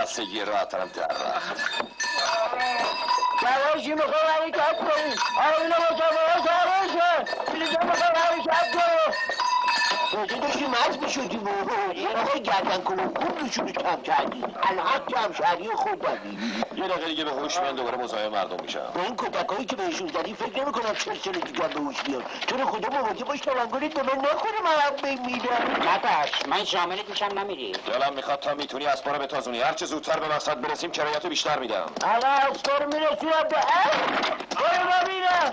خستگی راحترم در رفت. جواشی میخوام حرکت کنیم. آینه مسابقه سارشه. بلیجا میخوام حرکت کنیم. کجا داشتی مز میشدی بابا؟ یه نقای گردن کنم خوب نشونش کم کردی. الحق جمشهری خود دادی. یه دقیقه دیگه به هوش میان دوباره مزاحم مردم میشم. با این کتکایی که بهشون زدی فکر نمی‌کنم 40 سال دیگه به هوش بیان. تو رو خدا مواظب باش تلنگرت به من نخوره من بمیرم. نباش من شاملت میشم نمیری. دلم میخواد تا میتونی اسبا رو بتازونی. هرچه زودتر به مقصد برسیم کرایتو بیشتر میدم. الان اسبا رو میرسونم به برو ببینم.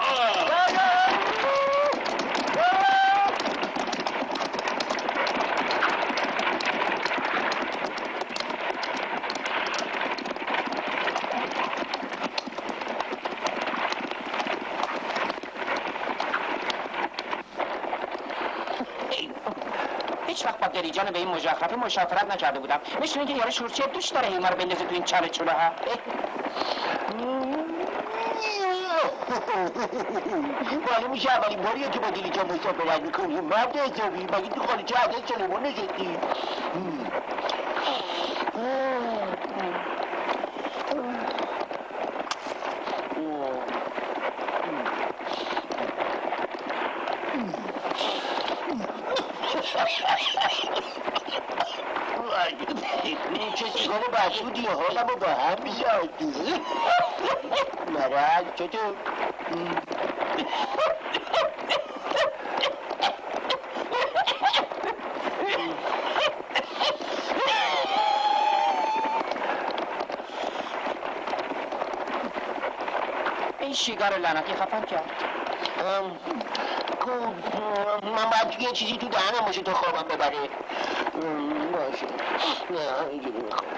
هیچ وقت با دریجان به این مجخرفه مشاورت نکرده بودم. مثل اینکه یارو شورچه دوست داره این ما رو بندازه تو این چاله چوله ها. معلوم میشه اولین باریه که با دریجان مسافرت میکنی. مرد حسابی مگه تو خالیچه عدد سلیمان نشدی؟ چه سیگار بسودی حالم رو با هم میزدی. مرد چطور؟ این شیگار لعنتی خفن کرد. من باید یه چیزی تو دهنم باشه تا خوابم ببره. باشه نه اینجوری میخوام.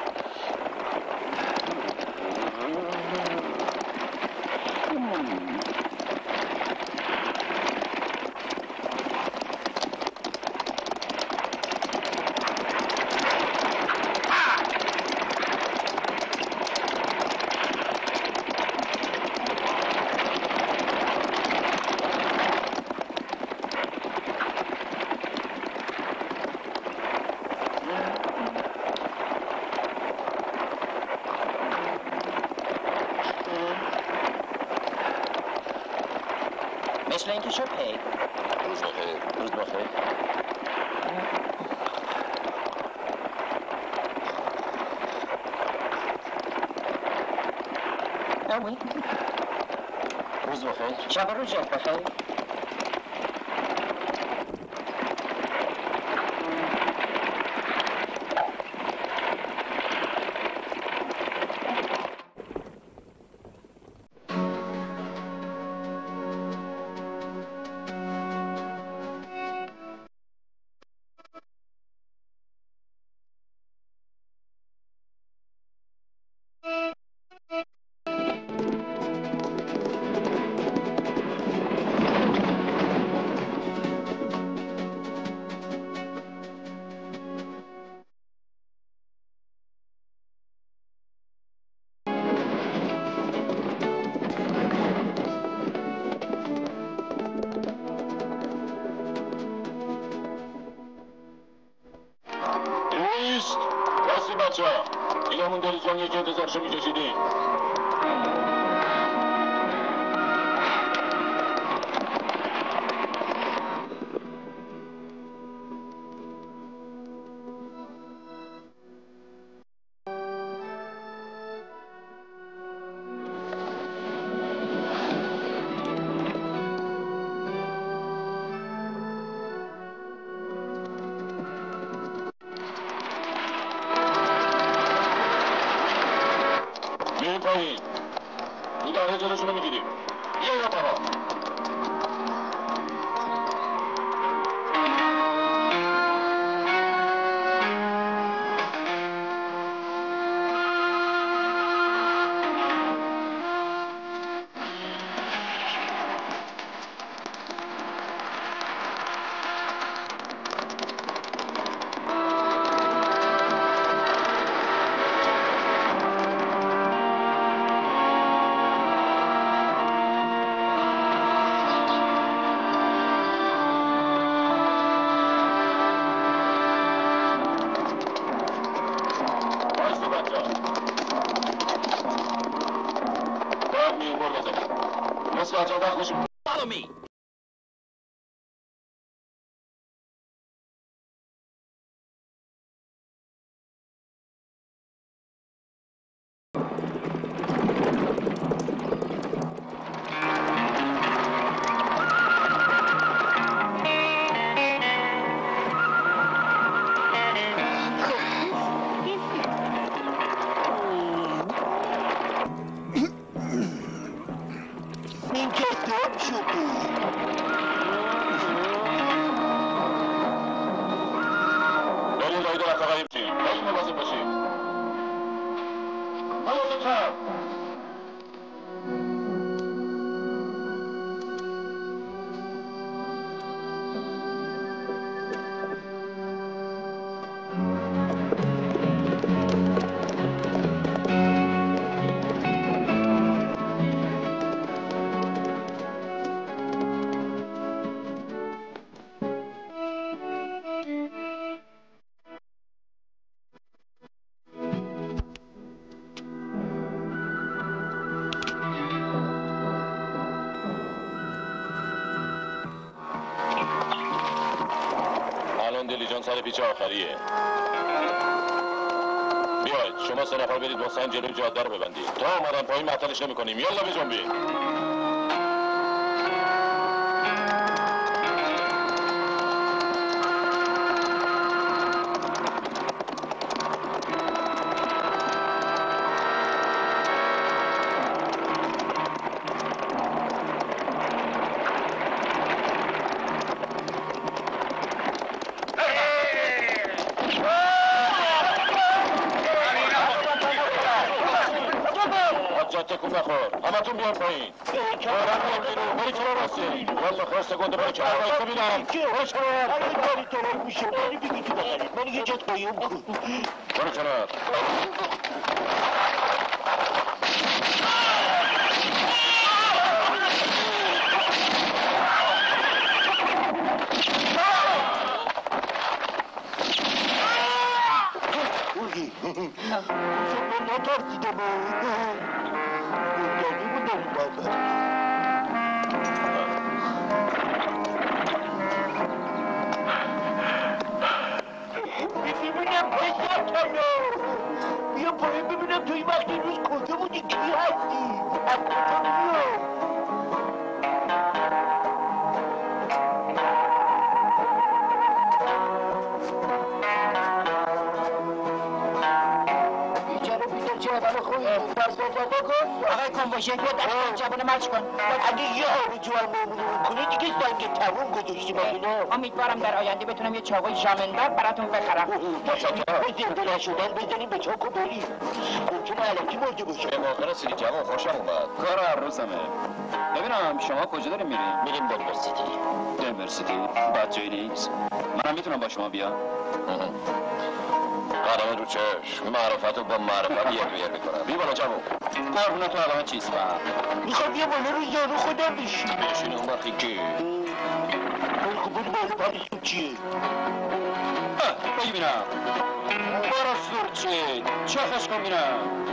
مثل اینکه شد هی. روز بخیر. روز بخیر. روز بخیر. شب و روزت بخیر. دیگه همون دریجان یکی انتظارشو میکشیدی. بیاین پایین. رو داره جلوشونو میگیریم. بیاین آقا. اصلاح جان وقت باشیم. Follow me. این که دم شده. بریم دایی در رفقایی بشیم. بریم مواظب باشیم. حواظت چپ. الان دیلیجان سر پیچ آخریه. بیاید شما 3 نفر برید واسه جلوی جاده رو ببندید. تا اومدن پایین معطلش نمی‌کنیم. یالا بجنبید. تکون نخور. همتون بیان پایین. بری کنار راستی. والا خواست گنده برای کنار راستی بینم. باش کنار. الان داری طرف میشه. بری بگی تو بخری. من یه جات قایم کن. برو کنار. اوگی. من نترسیدم. گندانی بودم بازار. ببینم پسر کنو. بیا پایین ببینم تو این وقت این روز کجا بودی کی هستی؟ از کجا میای؟ بیچاره بیدار چه اول خوبی پس بابا کن. آقای کنبوشه بیا دست جوان مرچ کن. اگه یه آب جوان مامونو میکنه دیگه زنگ تموم گذاشتی با اینا. امیدوارم در آینده بتونم یه چاقوی ژامندار براتون بخرم. به زنده نشدن بزنیم به چاک و بریم. ممکنه علکی مرده باشه. به موقع رسیدی جوان خوشم اومد. کار هر روزمه. ببینم شما کجا داریم میریم؟ میریم دنور سیتی. دنور سیتی. بد جایی نیست. منم میتونم با شما بیام. قدم رو چشم. معرفت رو با معرفت یر میکنم. بی بالا جوان. قربونه تو الان چیز فهم. میخوام یه بالا رو یارو خودم بشین. بشین اون وقتی که خب بود بالا پریسون چیه؟ بگی بینم. برو سورچه. چه خوش کن بینم.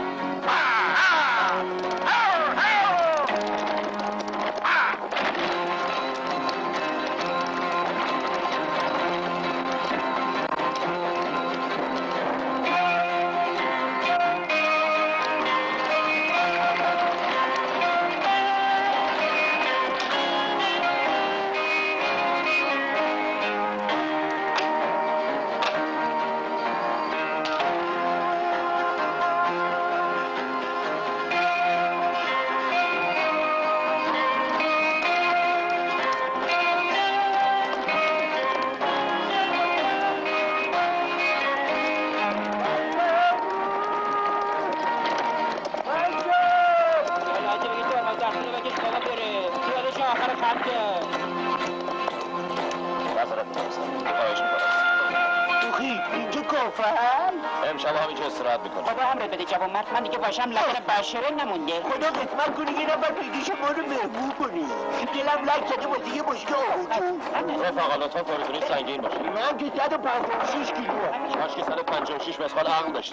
امشب همینجا استراحت میکنم. خدا همراه بده جوان مرد. من دیگه باشم لگن بشره نمونده. خدا قسمت کنی یه نفر بگیش ما رو مهمون کنی. دلم لک زده واسه یه بشکه آبوجو. رفقا لطفا تا میتونید سنگین باشید. من که 156 کیلو. کاش که 156 مسخال عقل داشتی.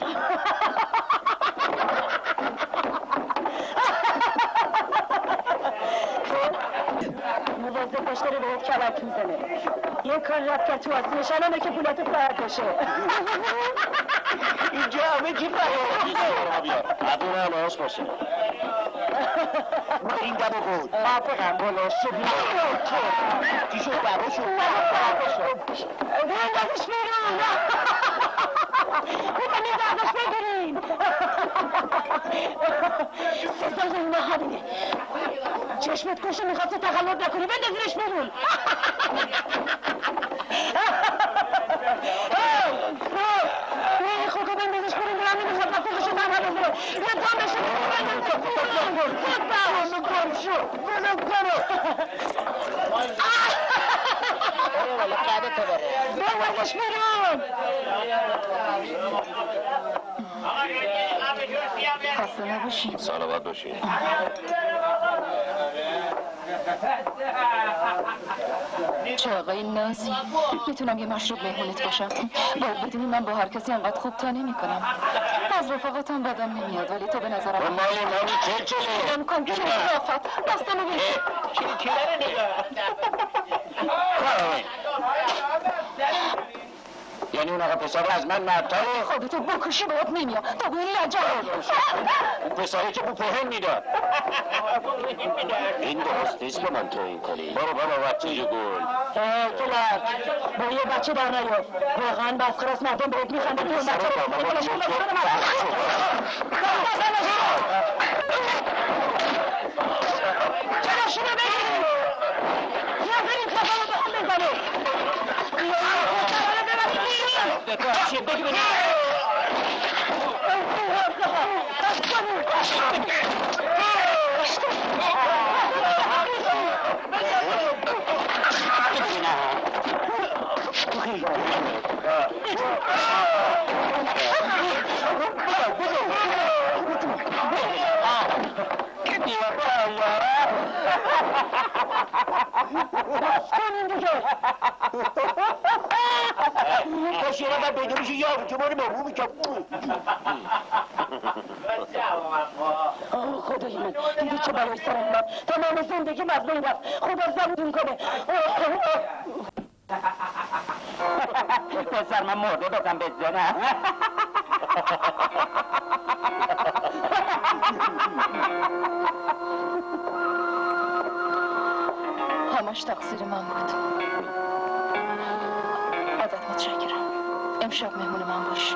خودش داره بهت کلک میزنه. یه کار رفت که تو آسیبش الانه که پولاتو فرد بشه. اینجا همه چی فرد عبور علاش باشه. این دبا خود موافقم بالا شد. چی شد دبا شد؟ بندازش بیرون. بکنید ازش بگیرین. سزا اینا همینه. چشمت کشه میخواد تقلب نکنی بندازیرش بیرون. خودو بندازش بیرون برم نمیخواد نفسشو تنها بذاره. بیا دامشو بندازش بیرون. خود گم شو. برو بندازش بیرون. خسته نباشی. سلامت باشی. چه آقای نازی، میتونم یه مشروب مهمونت باشم. باید بدونی من با هر کسی انقدر خوب تا نمی کنم. از رفاقاتم بدم نمیاد ولی تو به نظرم مالی نانی چلچله. من کن چه رفاقت دستمو بگیر. چلچله رو نگاه. یعنی اون آقا پسر از من مبتره؟ خودتو بکشی باید نمیاد تا به این لجه اون پسری که بو پهن میداد. این درست نیست که من توهین کنی. برو بابا بچه جو گل. تو لرد با یه بچه در نیاد. واقعا بسخر است مردم بهت میخنده تو اون بچه چرا شما بگیرید یا بریم خفه رو بخون بزنه چیه بگی بگی کاش یه نفر پیدا میشه یا که ما رو مهمون میکنم. خدای من دیدی چه بلای سرم اومد تمام زندگی مظلوم رفت خدا زبون کنه پسر من مرده بزن بزنم همش تقصیر من بود. ازت متشکرم. امشب مهمون من باش.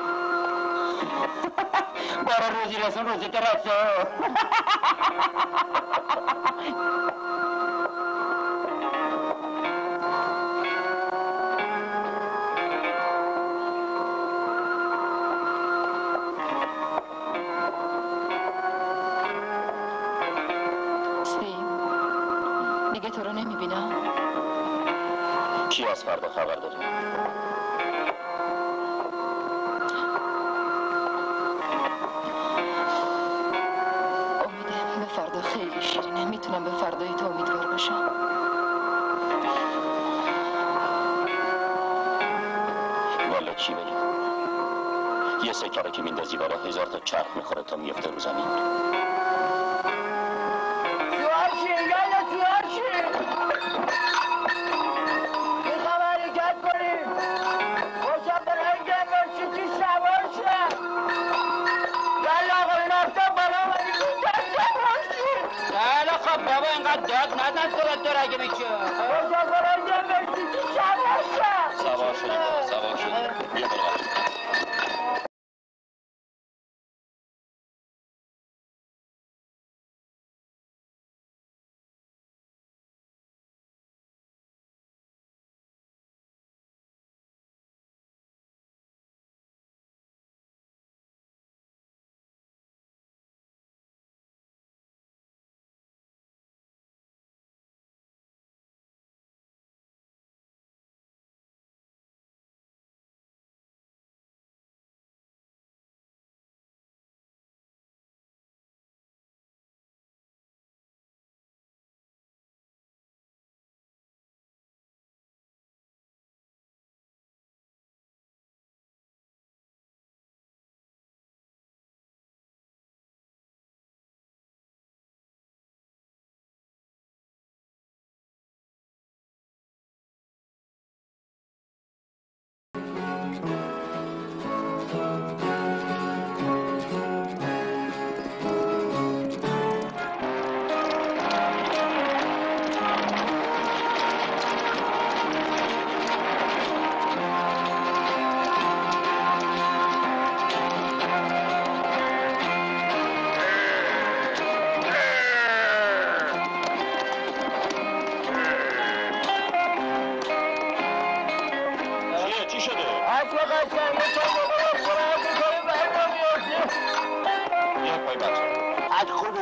بارا روزی رسون روزی درسته دیگه تو رو نمیبینم. کی از فردا خبر داری؟ امیدم به فردا خیلی شیرینه. میتونم به فردای تو امیدوار باشم. والا چی بگم؟ یه سکره که میندازی برا 1000 تا چرخ میخوره تا میفته رو زمین. بابا اینقدر داد نزن صورت داره اگه میشه سوار شدیم یه برو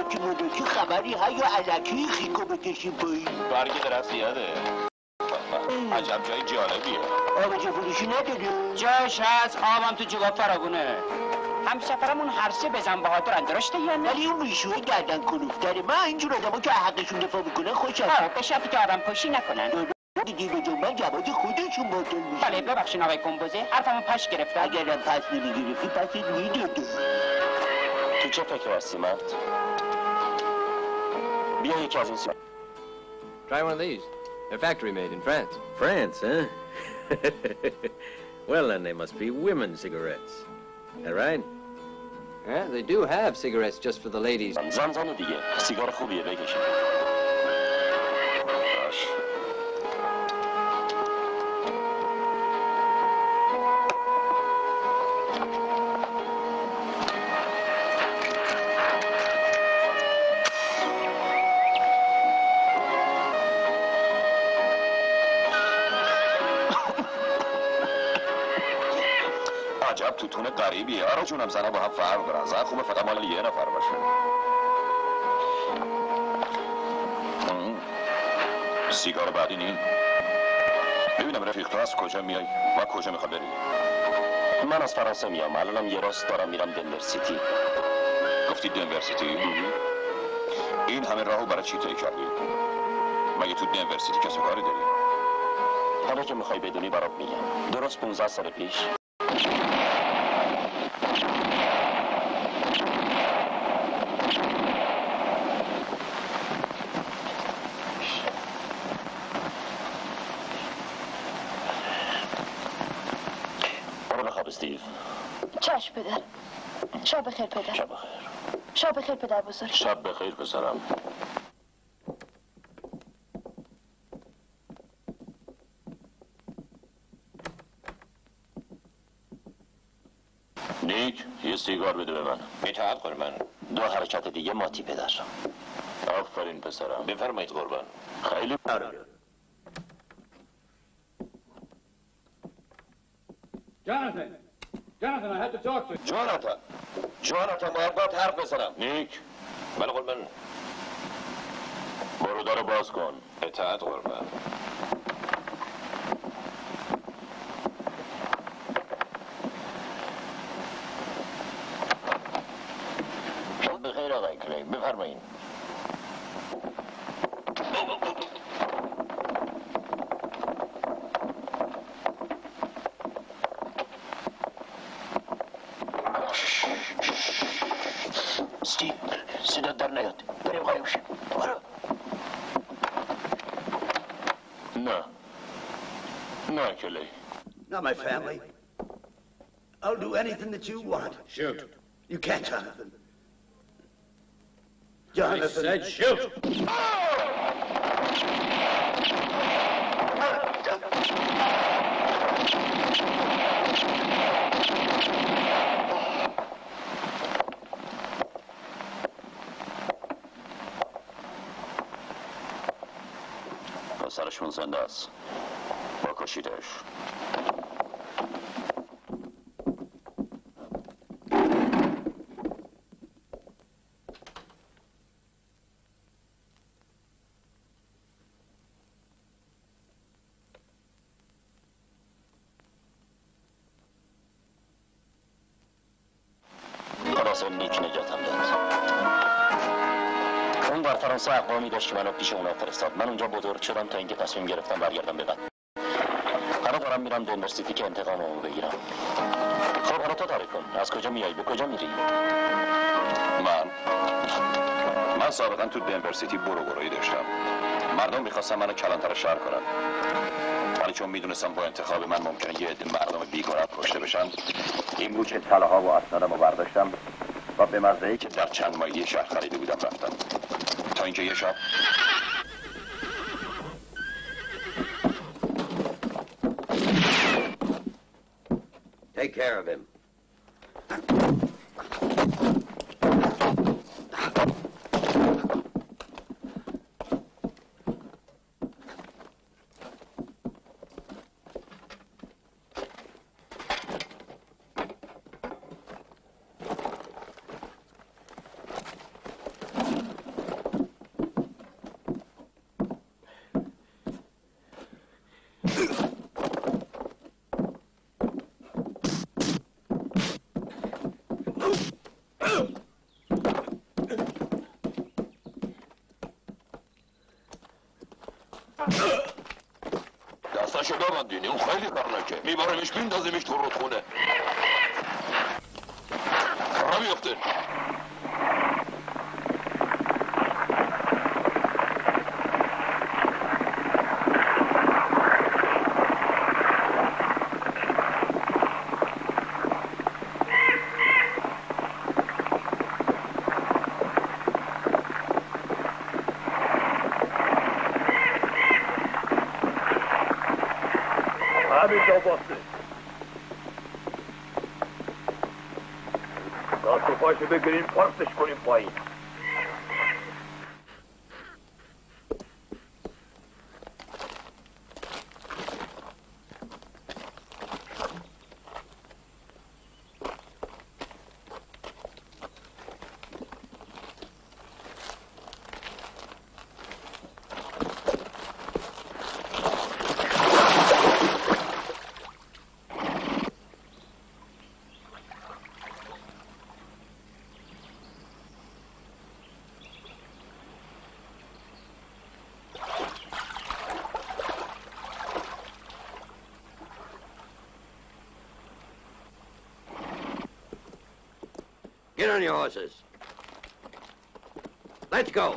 که مدرکی خبری ها یا علکی خیکو بکشیم پایین. برگ درست یاده. عجب جای جالبیه. آبجه فروشی نداری؟ جاش هست، آبم تو جواب فراگونه. همسفرمون هر سه بزن بهادرن، درسته یا نه؟ ولی اون میشوه گردن کلوفتره. من اینجور آدم که حقشون دفاع میکنن خوشم. به شرطی که آدم کشی نکنن. دیگه به جنبن جواد خودشون باطل میشه. بله ببخشین آقای کمبوزه، حرفمو پش گرفته. اگرم پس نمیگرفتی پس میداده. تو چه فکر هستی مرد؟ بیا یکی از این Try one of these. They're factory made in France. France, huh? Well, then they must be women's cigarettes. That right? Yeah, they do have cigarettes just for the ladies. زن دیگه سیگار خوبیه بکشید. باش. عجب توتون غریبیه. آره جونم زنها با هم فرق دارن. زن خوبه فقط مال یه نفر باشه. سیگار بعدی نیم. ببینم رفیق تو از کجا میای و کجا میخوای بری؟ من از فرانسه میام. الانم یه راست دارم میرم دنور سیتی. گفتی دنور سیتی؟ این همه راهو برای چی طی کردی؟ مگه تو دنور سیتی کسی کاری داری؟ حالا که میخوای بدونی برات میگم. درست 15 سال پیش استیو. چشم پدر. شب بخیر پدر. شب بخیر. شب بخیر پدر بزرگ. شب بخیر پسرم. نیک یه سیگار بده به من. اطاعت قربان. 2 حرکت دیگه ماتی پدر. آفرین پسرم. بفرمایید قربان. خیلی Jonathan, I had to talk to you. جاناتان باید حرف بزنم. نیک بله قربان. برو دارو باز کن. اطاعت قربان. شب بخیر آقای کلی. بفرمایین. استیو صدا در نیاد. بریم قایم شیم. برو. نه کلی. Not my family. I'll do anything that you want. Shoot. You can't, Jonathan. I Jonathan. said shoot. پسرشون زنده است. بکشیدش. خلاصه نیک نجاتم داد. اون در فرانسه اقوامی داشت که منو پیش اونا فرستاد. من اونجا بزرگ شدم تا اینکه تصمیم گرفتم برگردم به بعد. حالا دارم میرم دنور سیتی که انتقاممو بگیرم. خب حالا تو تعریف کن. از کجا میای؟ به کجا میری؟ من سابقا تو دنور سیتی بروگرایی داشتم. مردم میخواستن منو کلانتر شهر کنن. ولی چون میدونستم با انتخاب من ممکنه یه عده مردم بیگناه کشته بشن، این بود که طلاها و اسنادمو برداشتم و به مزرعه‌ای که در چند مایلی شهر خریده بودم رفتم. تا اینکه یه شب Take care of him. دستشو ببندین، اون خیلی خطرناکه. میباریمش میندازیمش تو رودخونه. را بیفته. همینجا باسته. دست و پاشو بگیریم پارتش کنیم پایین. Get on your horses. Let's go.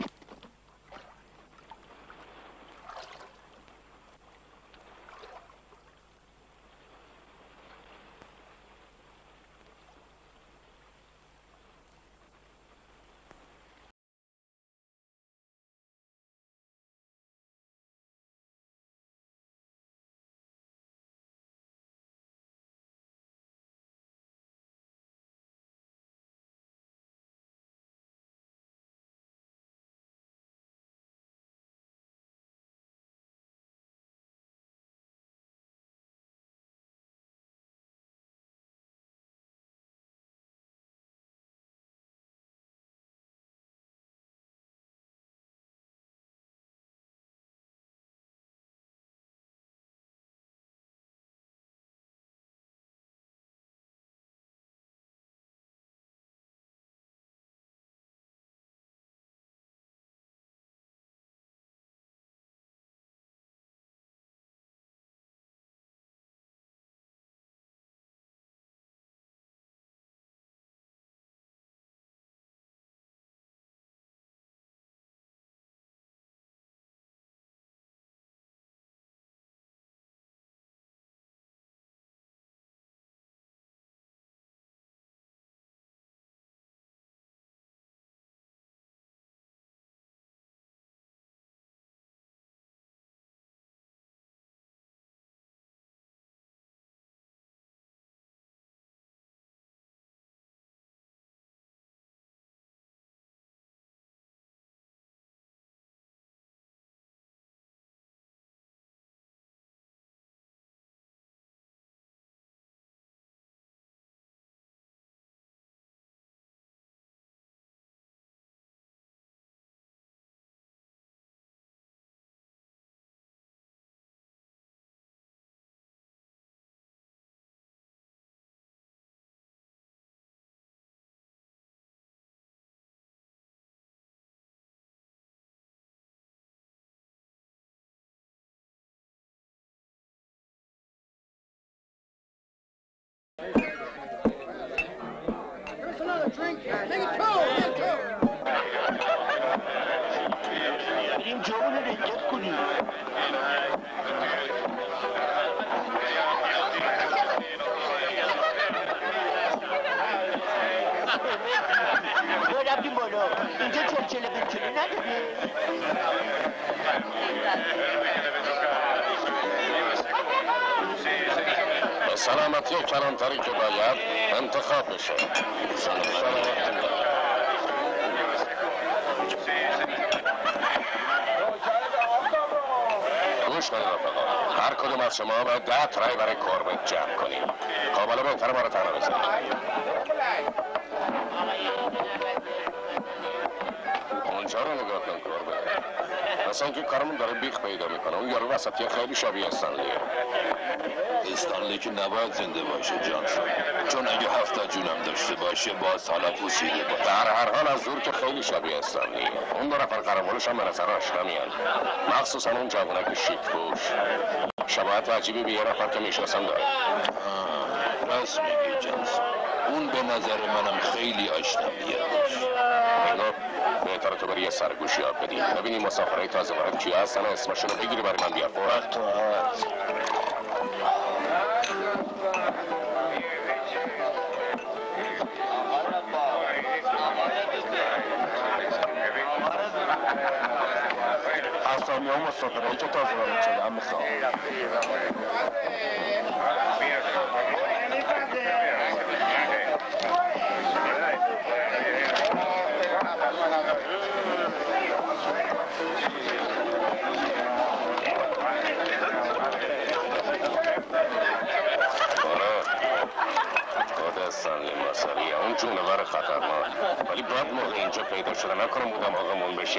این جامون رو دقت کنید. ما رفتیم بالا. اینجا چلچله بچله نداره. به سلامتی کلانتری که باید انتخاب بشه. گوش کنید رفقا، هر کدوم از شما باید 10 ترای برای کوربت جمع کنیم. قابل بهتر ما رو تنها بزنید. اونجا رو نگاه کن کوربت. مثلا اینکه کارمون داره بیخ پیدا میکنه. اون یارو وسطی خیلی شبیه استنلیه. استنلی که نباید زنده باشه جانسون، چون اگه 7 جونم داشته باشه باز حالا پوسیده باشه. در هر حال از دور که خیلی شبیه استنلیه. اون 2 نفر قرمولش هم به نظر آشنا میان، مخصوصا اون جوونک شیک پوش. شباهت عجیبی به یه نفر که میشناسم داره. راست میگی جانسون، اون به نظر منم خیلی آشنا میادش. بهتر تو بری یه سرگوشی یاد بدی ببینی مسافرهای تازه وارد کیا هستن و اسمشون رو بگیری برای من بیار. وقت تو هست. اسامی ها مسافرهایی که تازه وارد شدن میخوام. اون جونور خطرناک ولی بعد موقع اینجا پیدا شده نکنم بودم آقامون بشه.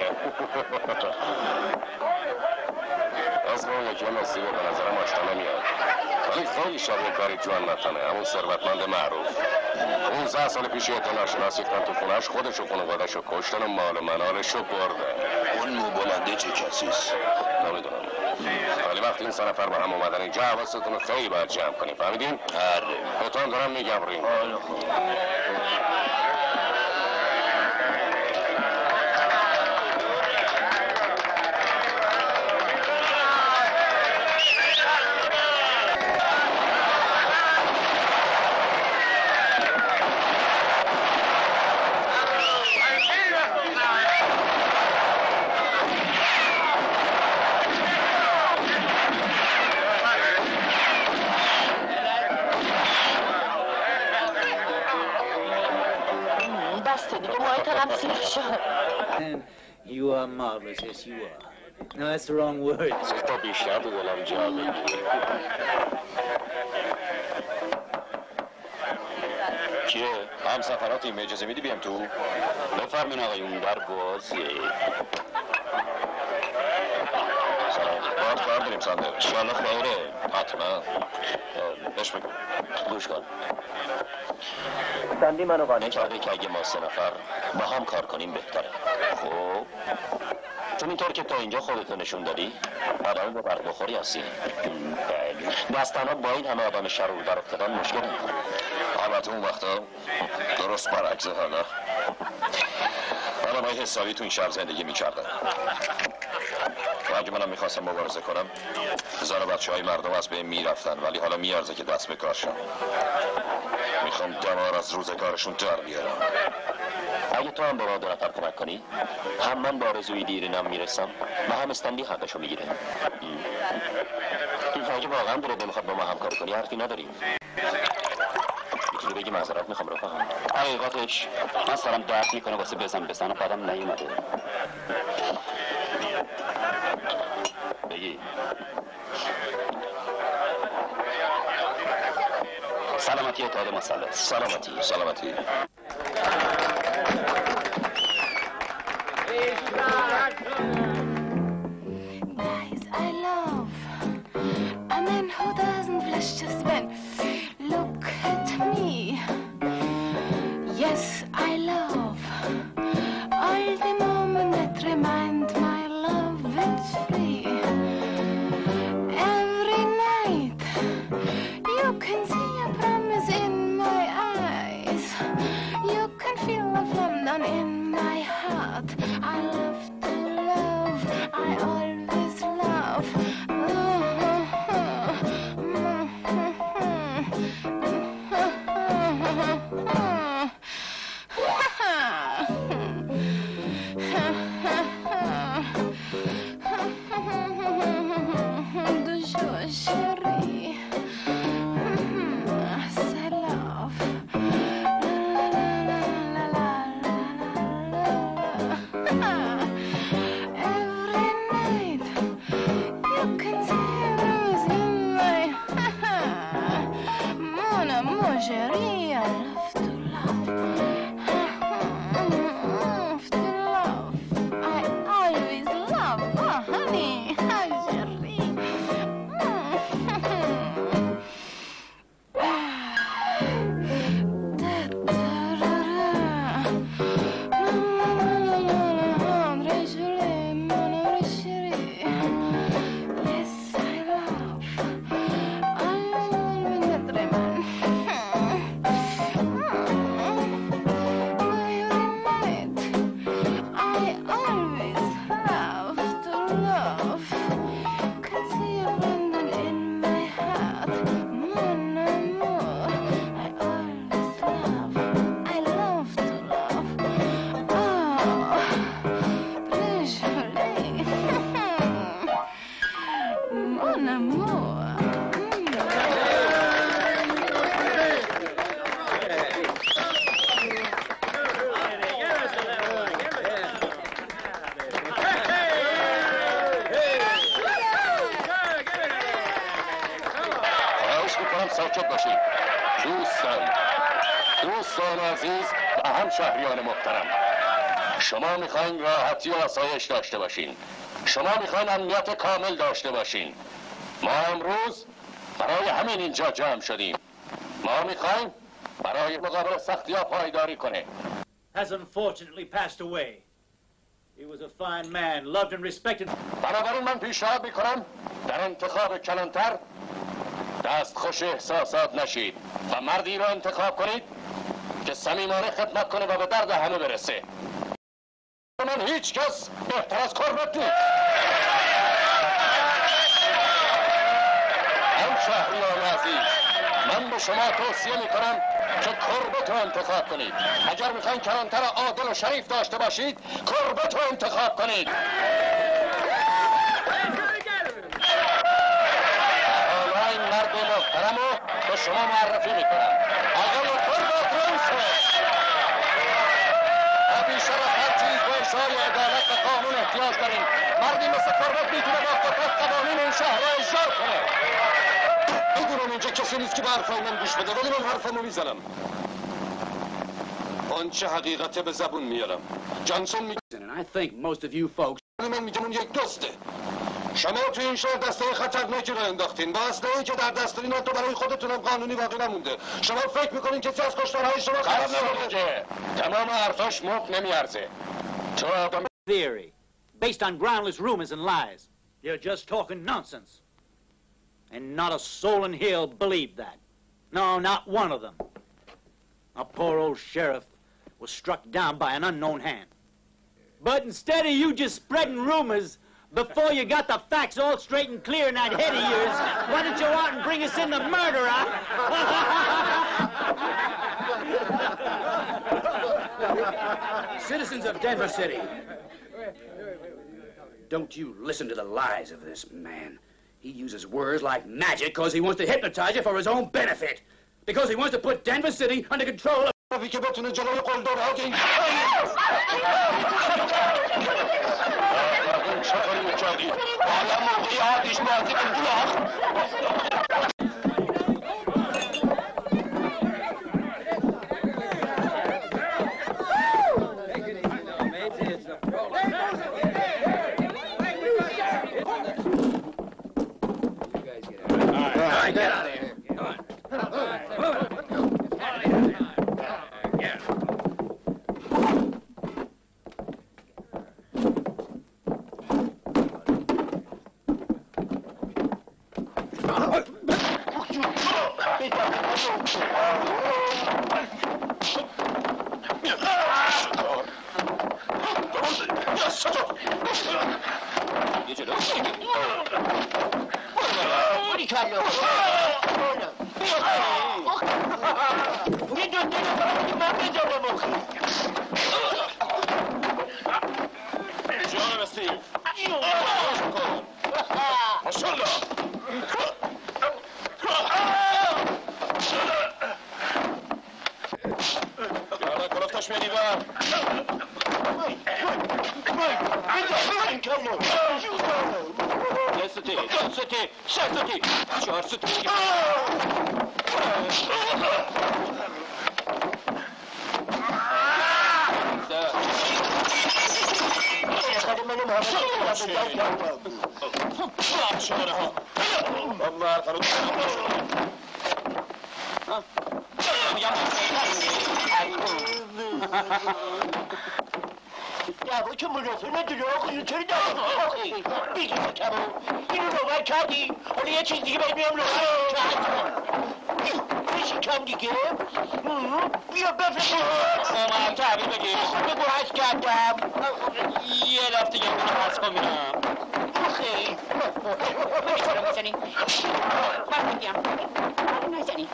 از ما یکی نصیبه به نظرم آشنا نمیاد ولی خیلی شبیه کاری جوان متنه، همون ثروتمند معروف. 15 سال پیش یه ناشناس ریختن تو خونش، خودش و خانواده‌شو کشتن و مال و منالشو برده. اون مو بلنده چه کسیست؟ نمیدونم ولی وقتی این 3 نفر با هم اومدن اینجا حواستون رو خیلی باید جمع کنیم، فهمیدین؟ بهتون دارم میگم ریم. You are marvelous, yes you are. No, that's the wrong word. تا بیشتر تو دلم جا بگیر. کیه؟ هم سفراتیم اجازه میدی بیم تو؟ بفرمین آقایون در بازیه. باید کار داریم ساندر. انشالله خیره. حتما. بهش بگو. گوش کن. سندی منو قانع کرده که اگه ما 3 نفر با هم کار کنیم بهتره. خب چون اینطور که تا اینجا خودتو نشون دادی آدم به برق بخوری هستی. دستانا با این همه آدم شرور در افتادن مشکل نمیکنه. البته اون وقتا درست برعکسه. حالا من حسابی تو این شهر زندگی میکردم و اگه منم میخواستم مبارزه کنم زن و بچه های مردم از بین میرفتن ولی حالا میارزه که دست به کار شم. میخوام دمار از روزگارشون در بیارم. اگه تو هم به ما 2 نفر کمک کنی هم من با آرزوی دیرینم میرسم و هم استنلی حقشو میگیره. اگه واقعا دلت نمیخواد با ما همکاری کنی حرفی نداریم. میتونی بگی معذرت میخوام رفقم. حقیقتش من سرم درد میکنه واسه بزن و بعدم نیومده. بگی سلامتی اتحاد مثلث. سلامتی. Guys, I love a man who doesn't flash just when. Look at me. Yes, I love all the moments that remind my love it's free. Every night you can see a promise in my eyes. You can feel a flame down in my heart. I love to love, I always love. Yes, I love دوستان عزیز و هم شهریان محترم، شما میخواین راحتی و آسایش داشته باشین، شما میخواین امنیت کامل داشته باشین. ما امروز برای همین اینجا جمع شدیم. ما میخوایم برای مقابل سختی‌ها پایداری کنه. Has unfortunately passed away. He was a fine man, loved and respected. بنابراین من پیشنهاد میکنم در انتخاب کلانتر دستخوش احساسات نشید و مردی را انتخاب کنید که صمیمانه خدمت کنه و به درد همه برسه. من هیچ کس بهتر از کربت نیست. هم شهریان عزیز، من به شما توصیه میکنم که کربت رو انتخاب کنید. اگر میخواین کلانتر عادل و شریف داشته باشید، کربت رو انتخاب کنید. حالا این مرد محترم رو به شما معرفی میکنم. آقای کربت رئیس بی‌شرف چیز به اجرای عدالت و قانون احتیاج داریم. مردی مثل کربت میتونه با قدرت قوانین این شهر را اجرا کنه. میدونم اینجا کسی نیست که به حرفای من گوش بده، ولی من حرفمو میزنم. آنچه حقیقته به زبون میارم. جانسون میگه I think most of you folks من میگم اون یک دوسته. شما تو این شهر دسته خطرناکی رو انداختین با اسلحه‌ای که در دست دارین، حتی برای خودتونم قانونی باقی نمونده. شما فکر میکنین کسی از کشتارهای شما خبر نداره؟ تمام حرفاش مفت نمیارزه. تو آدم Theory, based on groundless rumors and lies. You're just talking nonsense. And not a soul in hell believed that. No, not one of them. A poor old sheriff was struck down by an unknown hand. But instead of you just spreading rumors before you got the facts all straight and clear in that head of yours, why don't you out and bring us in the murderer? citizens of Denver City, don't you listen to the lies of this man. He uses words like magic because he wants to hypnotize you for his own benefit. Because he wants to put Denver City under control of... که بتونه جلوی قلدرها که این چه کاری میکردی؟ حالا موقعی آتیش بازی کن. Get out of here. دعوا که مناسب نداره آقا، چرا دعوا بگی کمو اینو روبر کردی، حالا یه چیز دیگه باید میام روبر کرد میشه کم دیگه بیا بفرم من تعبیر بگی بگو هست کردم یه دفت دیگه اونو هست کن میرم خیلی چرا میزنی؟ من میگم نزنی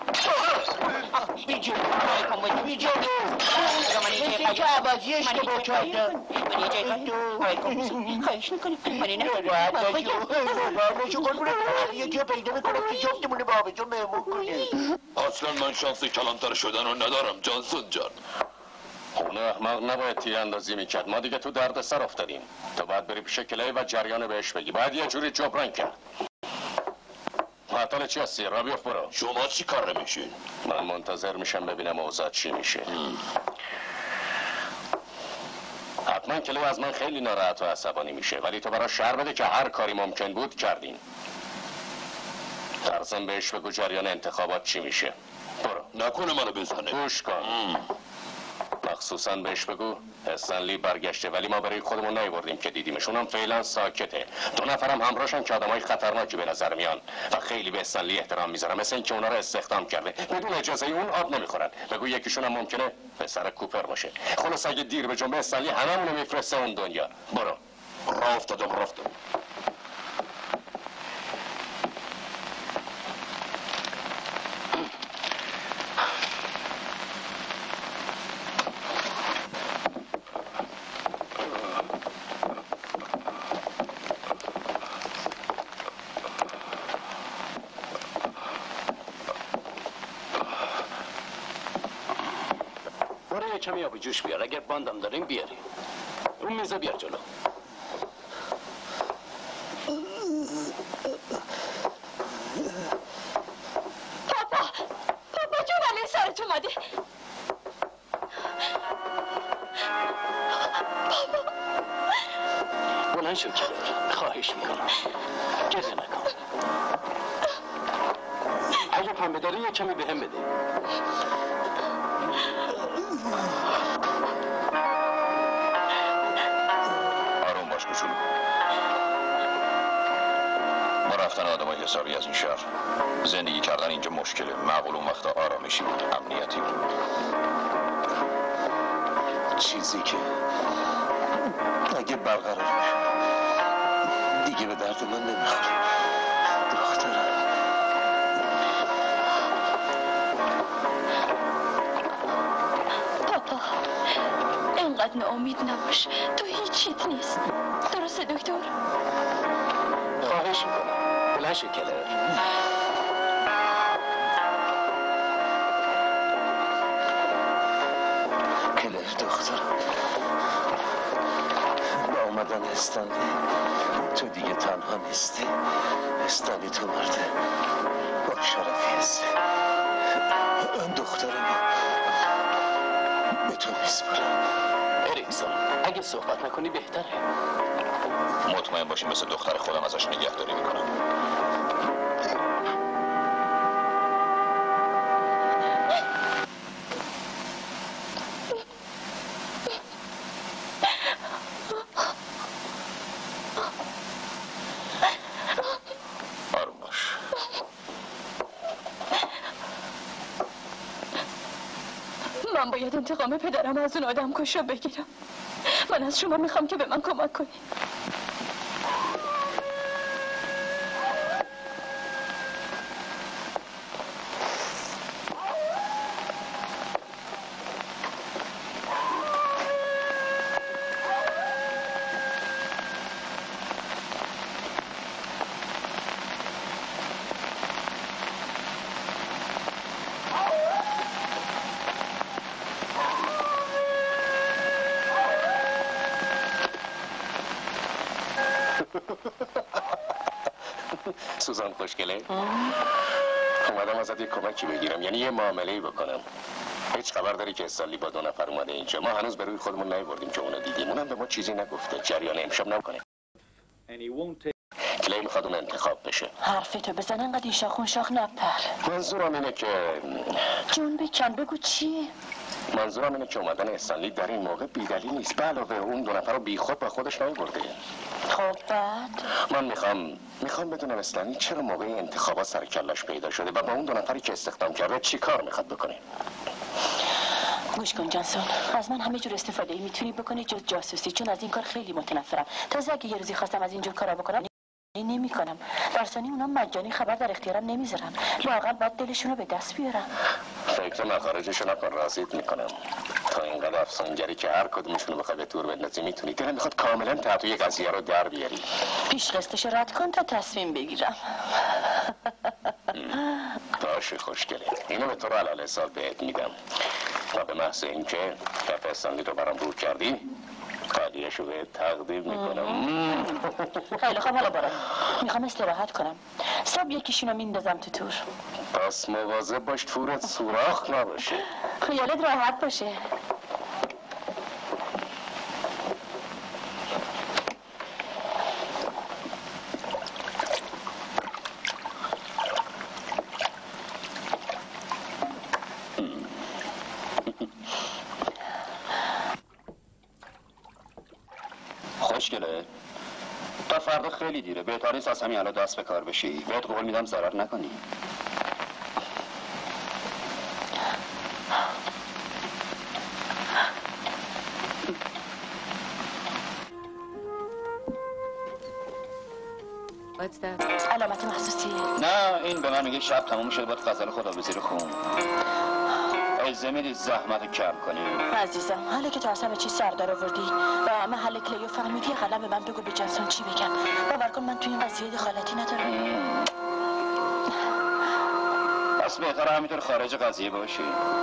بیجو بیجو مثل که عوضی اشتباه کردم من یه جای کاری خواهش میکنی من اینه نشو قربونه یکی پیدا میکنم که جفتمونه با آبجو مهمون کنه اصلا من شانس کلانتر شدن رو ندارم جانسون جان. اون احمق نباید تیر اندازی میکرد. ما دیگه تو درد سر افتادیم. تو باید بری پیش کلی و جریان بهش بگی. باید یه جوری جبران کرد. معطل چی هستی؟ را بیفت برو. شما چی کار نمیشین؟ من منتظر میشم ببینم اوضاع چی میشه. حتما کلو از من خیلی ناراحت و عصبانی میشه، ولی تو برای شهر بده که هر کاری ممکن بود کردین. ترسم بهش بگو جریان انتخابات چی میشه. برو. نکنه منو بزنه. گوش کن. مخصوصا بهش بگو استنلی برگشته، ولی ما برای خودمون نیوردیم که دیدیمش. اونم فعلا ساکته. 2 نفرم همراهشن که آدمای خطرناکی به نظر میان و خیلی به استنلی احترام میذارن، مثل اینکه اونا رو استخدام کرده. بدون اجازه اون آب نمیخورن. بگو یکیشون هم ممکنه پسر کوپر باشه. خلاص اگه دیر به جنبه استنلی هممون رو میفرسته اون دنیا. برو. راه افتادم. کمی آب جوش بیار، اگر باندم داریم بیاری. اون میزه بیار جلو. پاپا جون علی سرت اومده. بلند شو کنار، خواهش میکنم گریه نکن. اگه پنبه داری یه کمی بهم بده. آروم باش کوچولو. ما رفتن آدمای حسابی از این شهر. زندگی کردن اینجا مشکله. معقول اون وقتا آرامشی بود، امنیتی بود. چیزی که اگه برقرار بشه دیگه به درد من نمیخوره. دخترم پاپا اینقدر ناامید نباش، تو هیچیت نیست. درسته دکتر؟ خواهش میکنم بلند شو کلر. دخترم با اومدن استنلی تو دیگه تنها نیستی. استنلی تو مرده با شرفی هستی. دخترم به تو میسپرم. اریکسون اگه صحبت نکنی بهتره. مطمئن باشی مثل دختر خودم ازش نگهداری میکنم. من باید انتقام پدرم از اون آدم کشا بگیرم. من از شما میخوام که به من کمک کنی. سوزان خوشگله اومدم ازت یه کمکی بگیرم، یعنی یه معامله‌ای بکنم. هیچ خبر داری که استنلی با 2 نفر اومده اینجا؟ ما هنوز به روی خودمون نیاوردیم که اونو دیدیم. اونم به ما چیزی نگفته. جریان امشب نکنه. کلی میخواد اون انتخاب بشه. حرفتو بزن، انقدر این شاخون شاخ نپر. منظورم اینه که جون بکن، بگو چی؟ منظورم اینه که اومدن استنلی در این موقع بی‌دلیل نیست. به علاوه اون 2 نفر رو بیخود با خودش نیاورده. خب بعد من میخوام بدونم استنلی چرا موقع انتخابات سر کلش پیدا شده و با اون 2 نفری که استخدام کرده چی کار میخواد بکنه. گوش کن جانسون، از من همه جور استفاده ای میتونی بکنی جز جاسوسی، چون از این کار خیلی متنفرم. تازه اگه یه روزی خواستم از اینجور کارا بکنم نمی کنم. در ثانی اونا مجانی خبر در اختیارم نمیذارم. لااقل باید دلشون رو به دست بیارم. فکر مخارجشو نکن، راضیت میکنم. تا اینقدر افسونگری که هر کدومشون رو بخوای به تور بندازی میتونی. دلم میخواد کاملا تحتوی قضیه رو در بیاری. پیش قسطش رد کن تا تصمیم بگیرم. باشه خوشگله، اینو به تو رو علل حساب بهت میدم و به محض اینکه کف استنلی رو برام رو کردی کار بعدیشو به تقدیم میکنم. خیلی خوب، حالا برو. میخوام استراحت کنم. صبح یکیشونو میندازم تو تور. پس مواظب باش تورت سوراخ نباشه. خیالت راحت باشه. خوشگله. تا فردا خیلی دیره. بهتر نیست از همین الان دست به کار بشی. بهت قول میدم ضرر نکنی. علامت مخصوصی؟ نه، این به من میگه شب تموم شده باید غزل خدابزی رو خون. اجازه میدی زحمت کم کنی؟ عزیزم، حالا که تو اصلا به چی سردار آوردی و محل کلیو فهمیدی، قلم به من بگو به جانسون چی بگم. باور کن من تو این قضیه دخالتی ندارم. پس بهتره همینطور خارج قضیه باشی.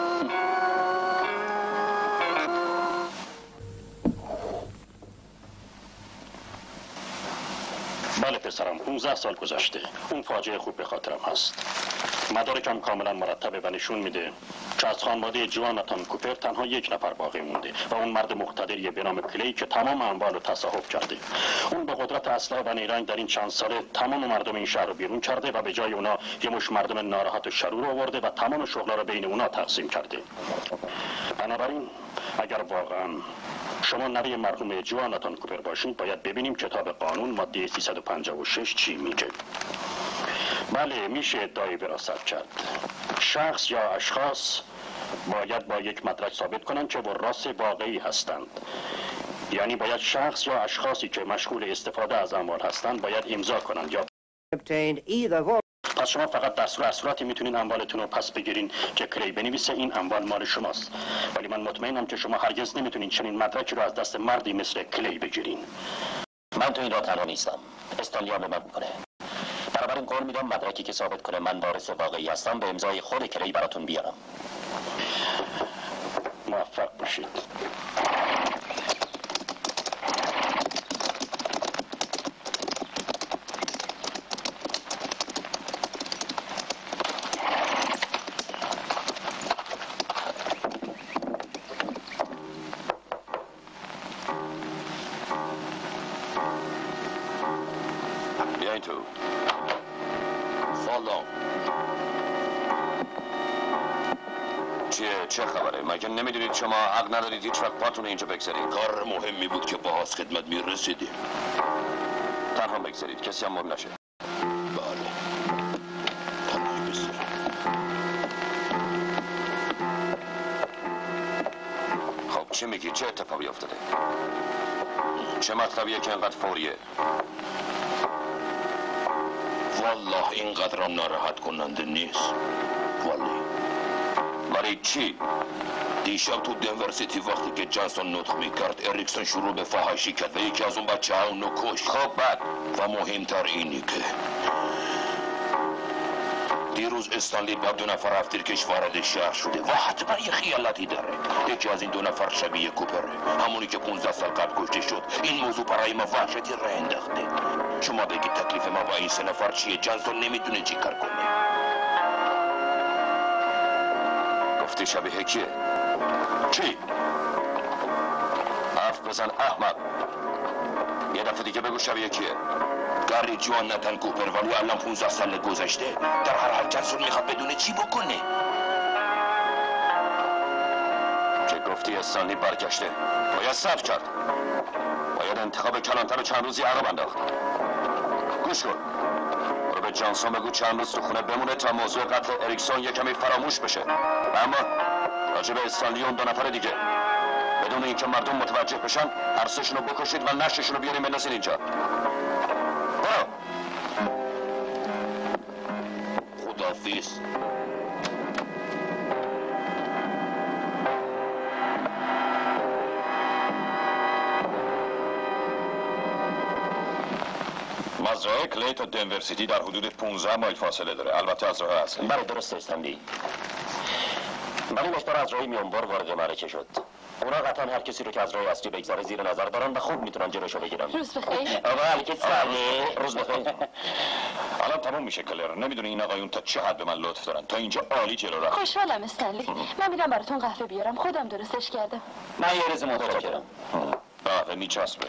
بله پسرم، 15 سال گذشته. اون فاجعه خوب به خاطرم هست. مدارکم کاملا مرتبه و نشون میده که از خانواده جواناتان کوپر تنها یک نفر باقی مونده و اون مرد مقتدریه به نام کلی که تمام اموال رو تصاحب کرده. اون به قدرت اسلحه و نیرنگ در این چند ساله تمام مردم این شهر رو بیرون کرده و به جای اونا یه مش مردم ناراحت و شرور آورده و تمام شغلا رو بین اونا تقسیم کرده. بنابراین اگر واقعا شما نوی مرحوم جواناتان کوپر باشین، باید ببینیم کتاب قانون ماده 356 چی میگه. بله، میشه ادعای وراثت کرد. شخص یا اشخاص باید با یک مدرک ثابت کنند که وراث واقعی هستند. یعنی باید شخص یا اشخاصی که مشغول استفاده از اموال هستند باید امضا کنند یا پس شما فقط در صورتی میتونین اموالتون رو پس بگیرین که کلی بنویسه این اموال مال شماست. ولی من مطمئنم که شما هرگز نمیتونین چنین مدرکی رو از دست مردی مثل کلی بگیرین. من تو این راه تنها نیستم. استانلی هم به من میکنه. بنابراین قول میدم مدرکی که ثابت کنه من وارث واقعی هستم به امضای خود کلی براتون بیارم. موفق باشید. بیاین تو. سلام. چه خبره؟ مگه نمیدونید شما حق ندارید هیچ وقت پاتون اینجا بگذارید؟ کار مهمی بود که باز خدمت میرسیدیم. تنها بگذارید، کسی هم مهم نشه. بله. تنهایی بذار. خب چی میگی؟ چه اتفاقی افتاده؟ چه مطلبیه که اینقدر فوریه؟ والله اینقدر هم ناراحت کننده نیست. ولی چی؟ دیشب تو دنور سیتی وقتی که جانسون نطق میکرد، اریکسون شروع به فحاشی کرد و یکی از اون بچه ها اونو کشت. خب بعد؟ و مهمتر اینی که دیروز استانلی با 2 نفر افترکش وارد شهر شده و حتما یه خیالاتی داره. یکی از این 2 نفر شبیه کوپره، همونی که 15 سال قبل کشته شد. این موضوع برای ما وحشتی راه انداخته. شما بگید تکلیف ما با این 3 نفر چیه؟ جانسون نمیتونه چی کار کنه. گفتی شبیه کیه؟ چی؟ حرف بزن احمد. یه دفعه دیگه بگو شبیه کیه؟ گاری جواناتان کوپر، ولی الان 15 سال گذشته. در هر حال جانسون میخواد بدونه چی بکنه. که گفتی استانلی برگشته، باید صبر کرد. باید انتخاب کلانتر رو چند روزی عقب انداخت. گوش کن. برو به جانسون بگو چند روز تو خونه بمونه تا موضوع قتل اریکسون یه کمی فراموش بشه. اما راجع به استانلی و اون 2 نفر دیگه بدون اینکه مردم متوجه بشن، هر سه‌شون رو بکشید و نششون رو بیاریم بندازین اینجا. برو. خداحافظ. مزرعه کلی تا دنور سیتی در حدود 15 مایل فاصله داره. البته از راه اصلی. بله درسته استانلی. ولی مقدار از راه میانبار وارد معرکه شد. اونا قطعا هر کسی رو که از راه اصلی بگذره زیر نظر دارن و خوب میتونن جلوشو بگیرن. روز بخیر. آقا علیکت سلام. روز بخیر. الان تموم میشه کلر. نمیدونی این آقایون تا چه حد به من لطف دارن. تا اینجا عالی جلو رفت. خوشحالم استنلی. من میرم براتون قهوه بیارم. خودم درستش کردم. من یه روز متشکرم. قهوه میچسبه.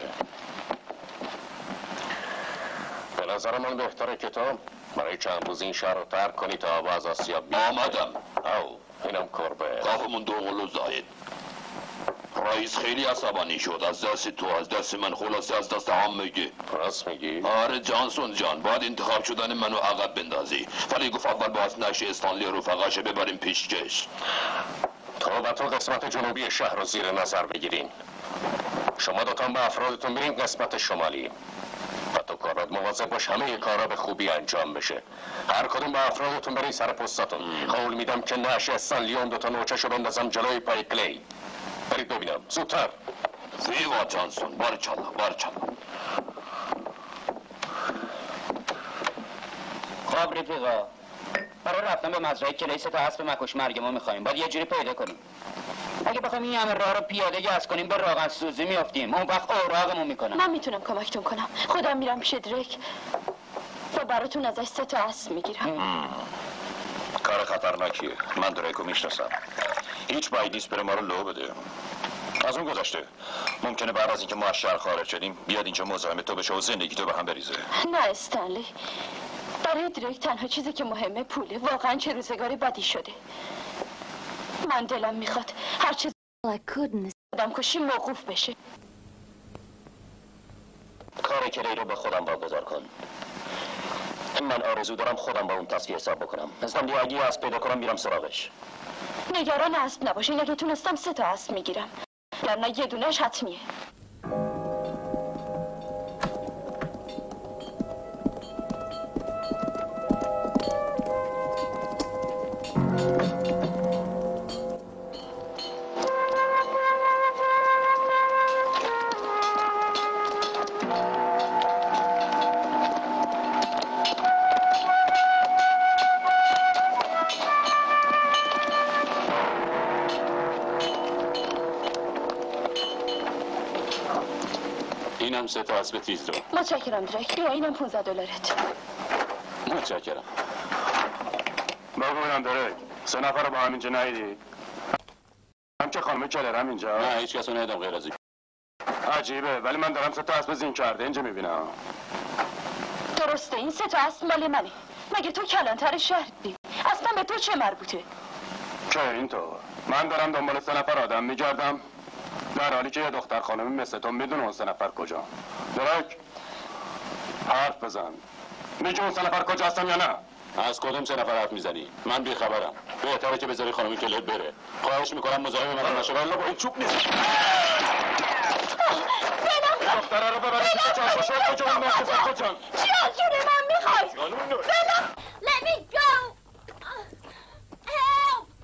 به نظر من بهتره که تو برای چند روز این شهر رو ترک کنی تا هوا از آسیاب بیاد. آمدم. او اینم کربه. قهوه‌مون 2 قلو زاید. رئیس خیلی عصبانی شد از دست تو، از دست من، خلاصه از دست هم میگه. راست میگی؟ آره جانسون جان، باید انتخاب شدن منو عقب بندازی، ولی گفت اول باید نشه استانلی رفقاشه ببریم پیشکش. تو و تو قسمت جنوبی شهر رو زیر نظر بگیرین. شما دوتان به افرادتون میرین قسمت شمالی. و تو کارات مواظب باش همه کارا به خوبی انجام بشه. هر کدوم به افرادتون برین سر پستاتون. قول میدم که نشه استانلی اون دوتا نوچه‌شو بندازم جلوی پای کلی. برید ببینم زودتر. ویوا جانسون، بارچالله بارچالله. خب رفیقا، برای رفتن به مزرعه کلی 3 تا اسب مکش مرگ ما میخوایم. باید یه جوری پیدا کنیم. اگه بخوایم این همه راه رو پیاده گز کنیم به راغن سوزی میافتیم. اون وقت اوراقمون میکنم. من میتونم کمکتون کنم. خودم میرم پیش دریک و براتون ازش 3 تا اسب میگیرم. کار خطرناکیه. من دریکو میشناسم. هیچ باید نیست بره ما رو لو بده. از اون گذشته ممکنه بعد از اینکه ما از شهر خارج شدیم بیاد اینجا مزاحم تو بشه و زندگی تو به هم بریزه. نه استنلی، برای دریک تنها چیزی که مهمه پوله. واقعا چه روزگاری بدی شده. من دلم میخواد هر چیز آدم کشی موقوف بشه. کار کلی رو به خودم واگذار کن. من آرزو دارم خودم با اون تصفیه حساب بکنم. مثلا اگه اسب پیدا کنم میرم سراغش. نگران اسب نباشین. اگه تونستم 3 تا اسب میگیرم. نه یه دونش حتمیه. اینم 3 تا اسب تیز رو. متشکرم دریک. بیا اینم $15. متشکرم. ببینم دریک 3 نفر رو با هم اینجا ندیدی؟ هم که خانم کلر هم اینجا؟ نه هیچ کس رو ندیدم غیر از این. عجیبه، ولی من دارم 3 تا اسب زین کرده اینجا میبینم. درسته، این 3 تا اسب مال منه. مگه تو کلانتر شهری؟ اصلا به تو چه مربوطه؟ که اینطور من دارم دنبال 3 نفر آدم میگردم، در حالی که یه دختر خانمی مثل تو میدونه اون 3 نفر کجا. دریک حرف بزن. میگه اون 3 نفر کجا هستم یا نه؟ از کدوم 3 نفر حرف میزنی؟ من بیخبرم. بهتره که بذاری خانم کلر بره. خواهش میکنم مزاحم من نشه والله با این چوب نیست. دختره رو ببرید که چند باشه کجا اون مرتفع کجا؟ چی از جون من میخوای؟ بلم. Let me go. Help.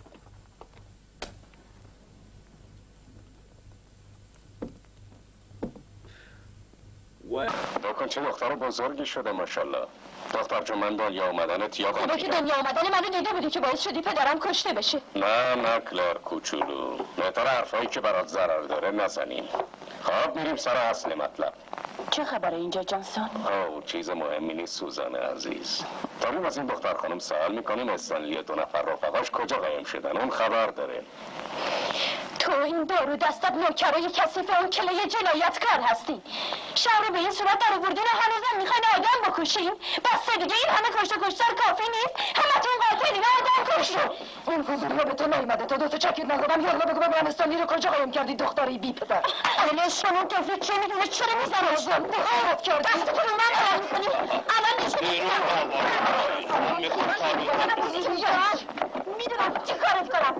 دکان چه دختر بزرگی شده ماشاءالله. دختر جون من دنیا اومدنت یا خدا که دنیا اومدن منو دیده بودی که باعث شدی پدرم کشته بشه. نه کلر کوچولو، بهتر حرفایی که برات ضرر داره نزنیم. خب میریم سر اصل مطلب. چه خبره اینجا جانسون؟ چیز مهمی نیست سوزان عزیز. داریم از این دختر خانم سوال میکنیم استنلی 2 نفر رفقاش کجا قایم شدن. اون خبر داره. تو این دارو دستت نوکرای کثیف اون کلی جنایتکار هستی. شهر رو به این صورت در آوردین و هنوزم میخواین آدم بکشین؟ بس دیگه این همه کشتر کافی نیست؟ همتون قاتلین آدم کشتو. این حضور به تو نیومده تا 2 تا چکید نزدم. یالا بگو ببینم استانی رو کجا قایم کردی دختری بی پدر. الان اون طفل چه میدونه چرا میزنه؟ غیرت کرد. دستتون رو من دارم میکنی. الان میدونم چی کارت کنم.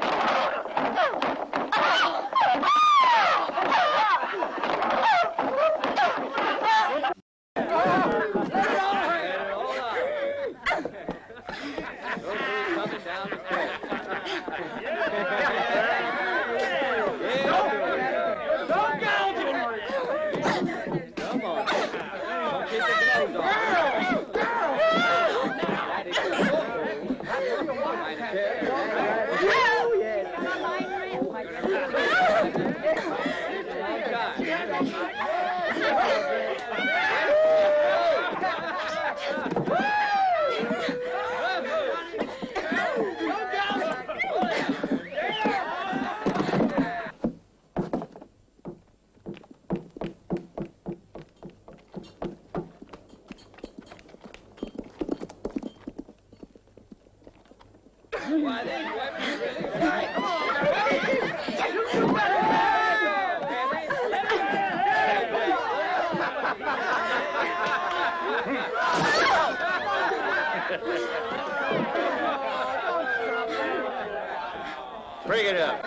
Bring it up.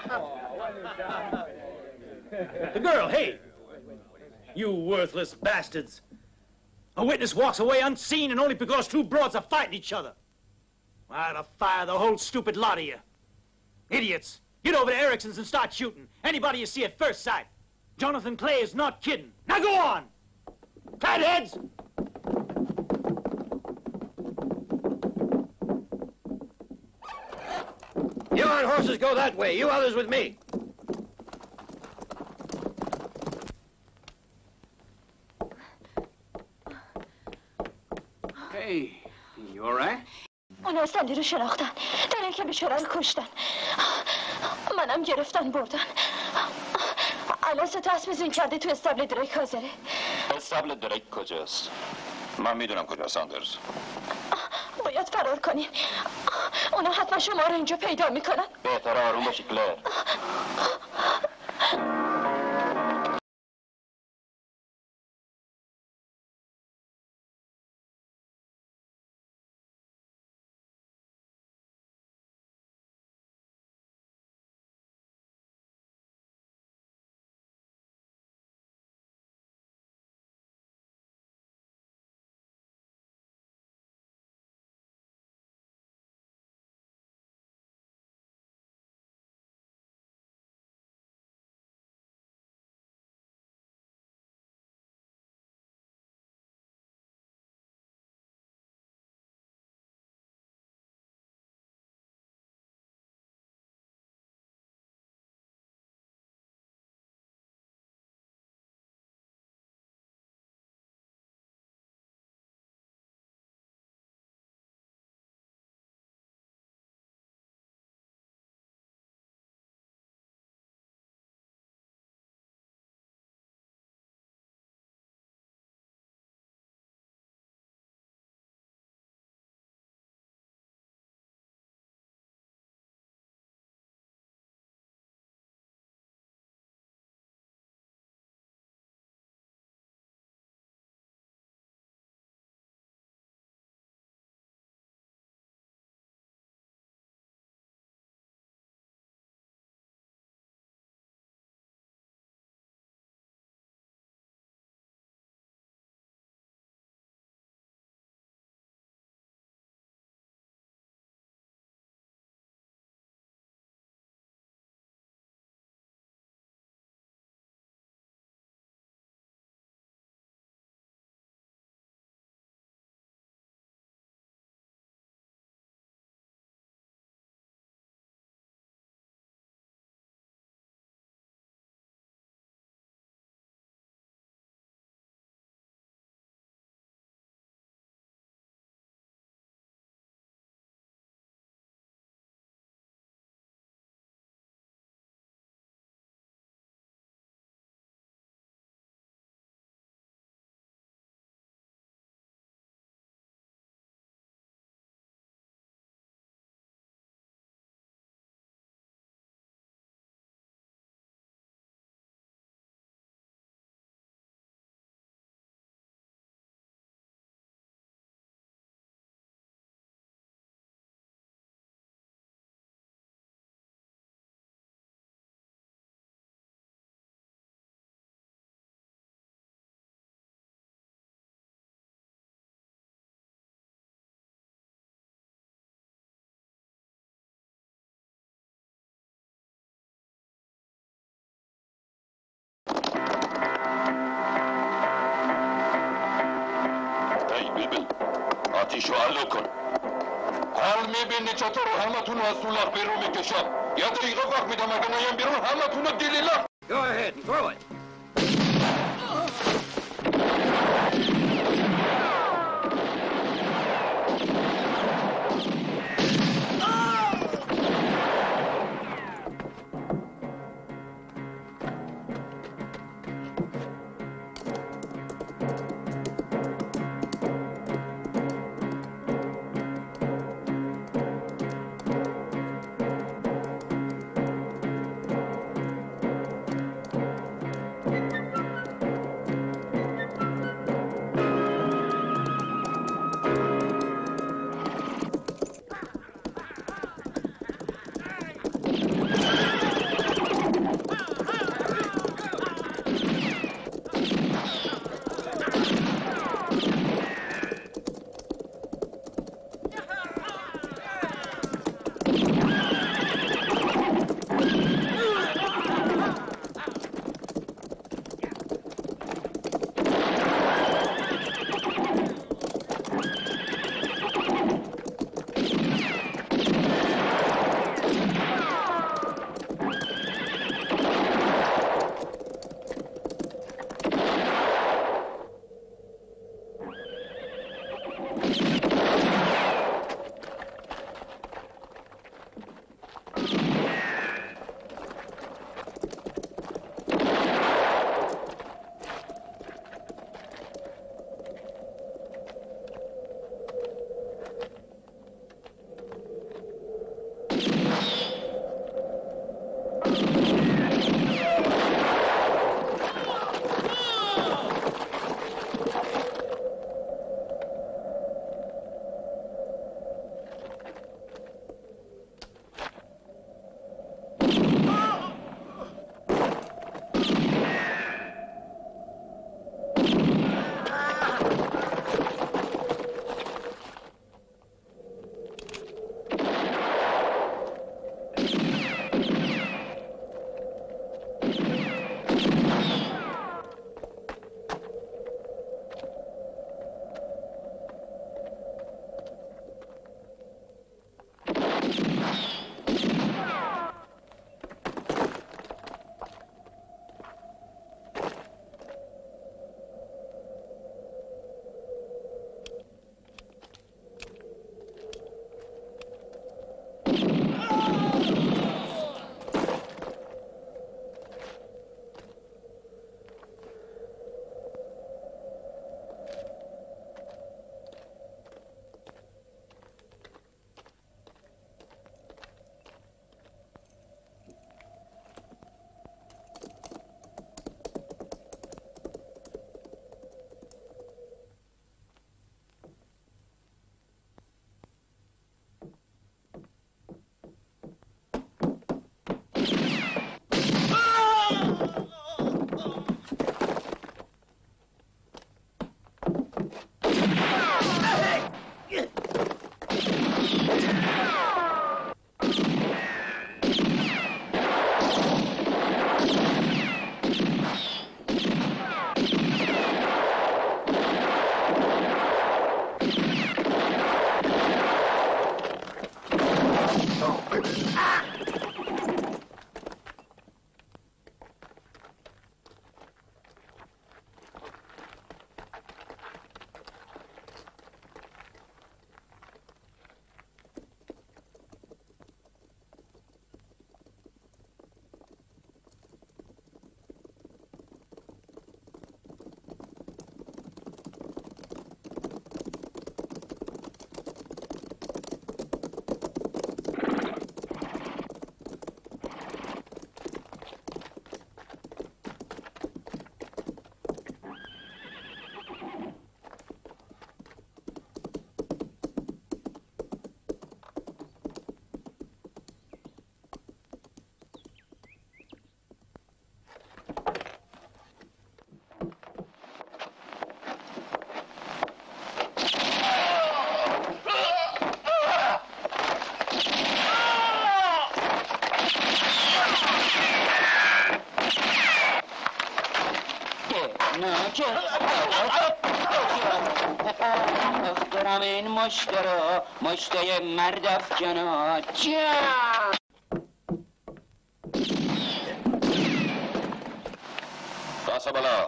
The girl, hey! You worthless bastards. A witness walks away unseen and only because two broads are fighting each other. I'd have fired the whole stupid lot of you. Idiots. Get over to Erickson's and start shooting. Anybody you see at first sight. Jonathan Clay is not kidding. Now go on! Fatheads! You on horses go that way. You others with me. Hey, you all right? اونا سندی رو شناختن. داره که بیچاره رو کشتن. منم گرفتن بردن. الان ستاسم زین کرده تو استبل دریک حاضره. استبل دریک کجاست؟ من میدونم کجاست ساندرز. باید فرار کنیم. اونا حتما شما رو اینجا پیدا میکنن. بهتره آروم باشی کلر. آتیشو علو کن. حال میبینی چطور همتون از تو لخ بیرون میکشم. یه دقیقه وقت میدم اگه نیم بیرون همتون رو دیلی لخ. Go ahead and throw it. نه که دارم این مشترا مشته مرد افجانا باسا بالا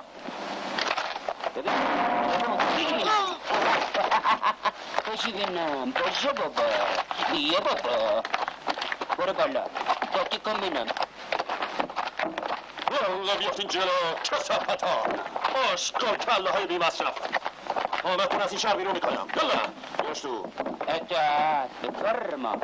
باشی بینم باشو بابا بیا بابا برو بالا تاکی کن بینم والله بیافتین جلو کسافت ها آشکار کله های بی مصرف آمدتون از این شهر بیرون میکنم یلا بیاش تو اطاعت بفرما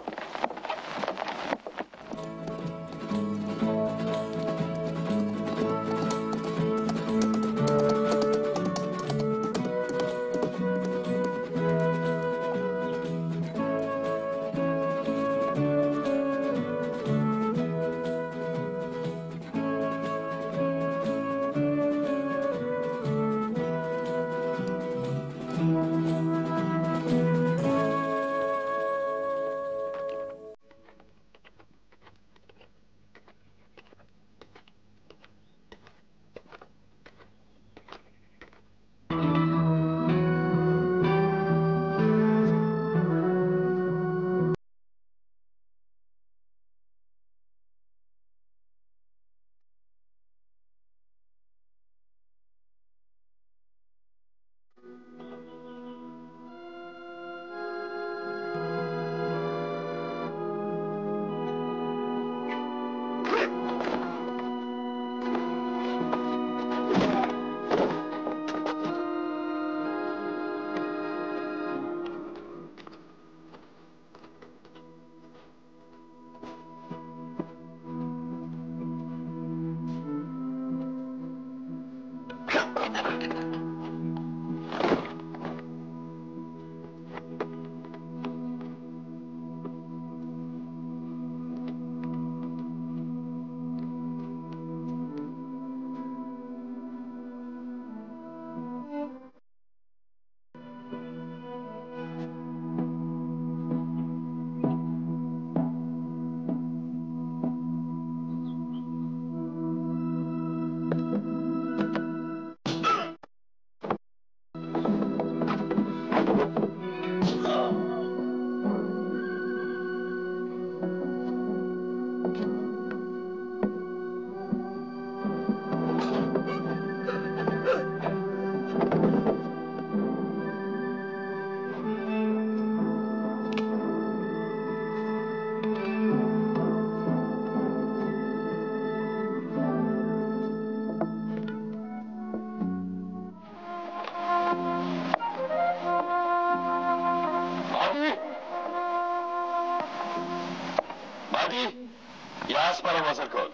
یه اسب برام حاضر کن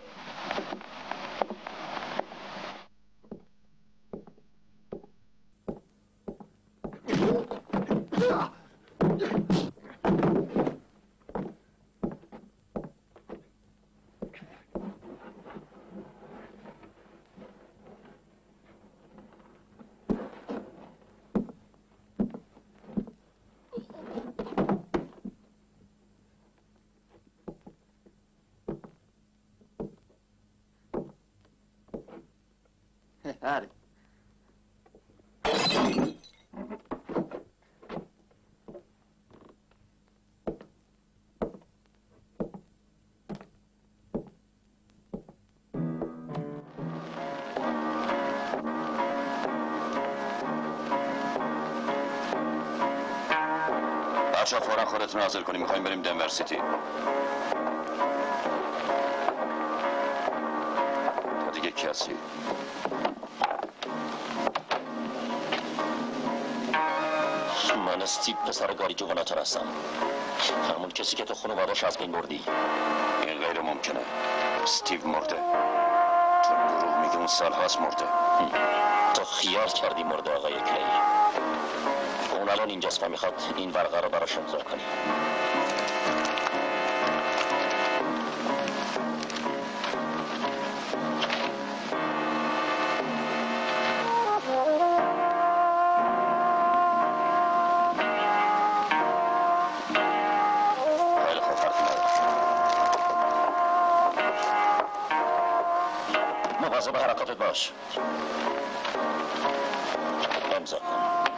هره بچه فورا خودتون حاضر کنیم میخواییم بریم دنور سیتی تو دیگه کی هستی؟ من استیو پسر گاری جواناتر هستم همون کسی که تو خانواده‌اش از بین بردی این غیر ممکنه استیو مرده تو دروغ میگه اون سال هاست مرده تو خیال کردی مرده آقای کلی اون الان اینجاست و میخواد این ورقه رو براش امضا کنی مواظب حرکاتت باش امضا کن.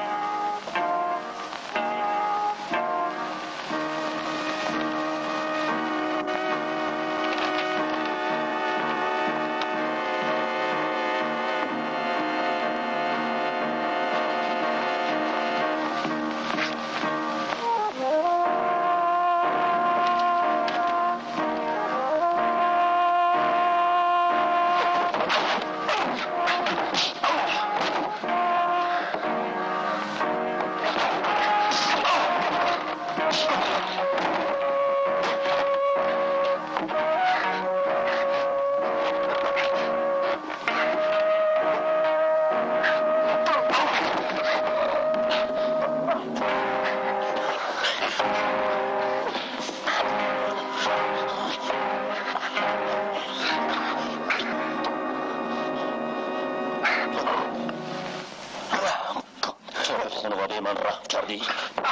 خانواده من رحم کردی؟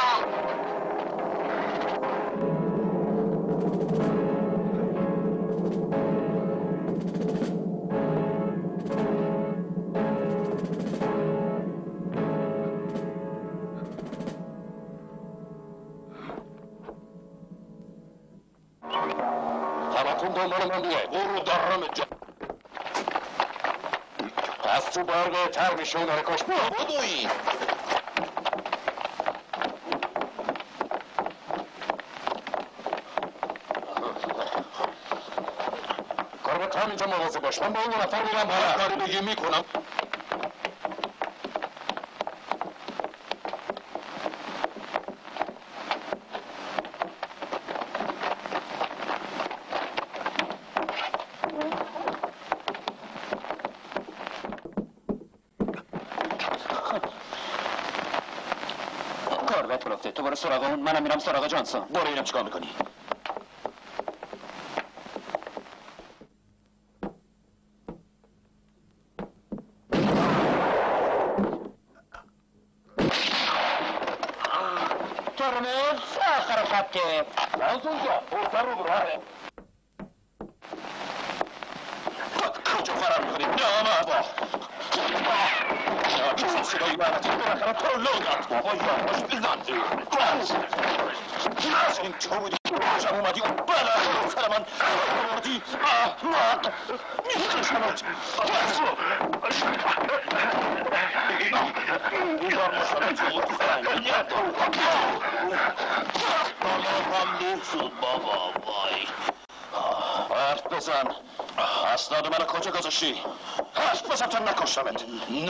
همتون دنبال من بیاید. برو درم از تو برقه تر میشه اون حرکاش بدوید. کاربت همینجا مواظب باش. من با این نفر میرم بالا. کاری بگی میکنم. کاربت رفته. تو برو سراغ اون، منم میرم سراغ جانسون. برو اینم چیکار میکنی؟ آخر خط جانسون جا برتر رو براه. کجا فرار میکنی؟ نه بابا این صدایی معناتی بالاخره تو رو لودت. بابا یادش بزن. از این تو بودی کجا اومدی و بله سر من بردی احمق میکشمت. بیدار مشارم تو بود فرنگی ندارم. بابا هم دیر شد بابا وای. حرف بزن. اسناد منو کجا گذاشتی؟ حرف بزن تا نکشمت. نه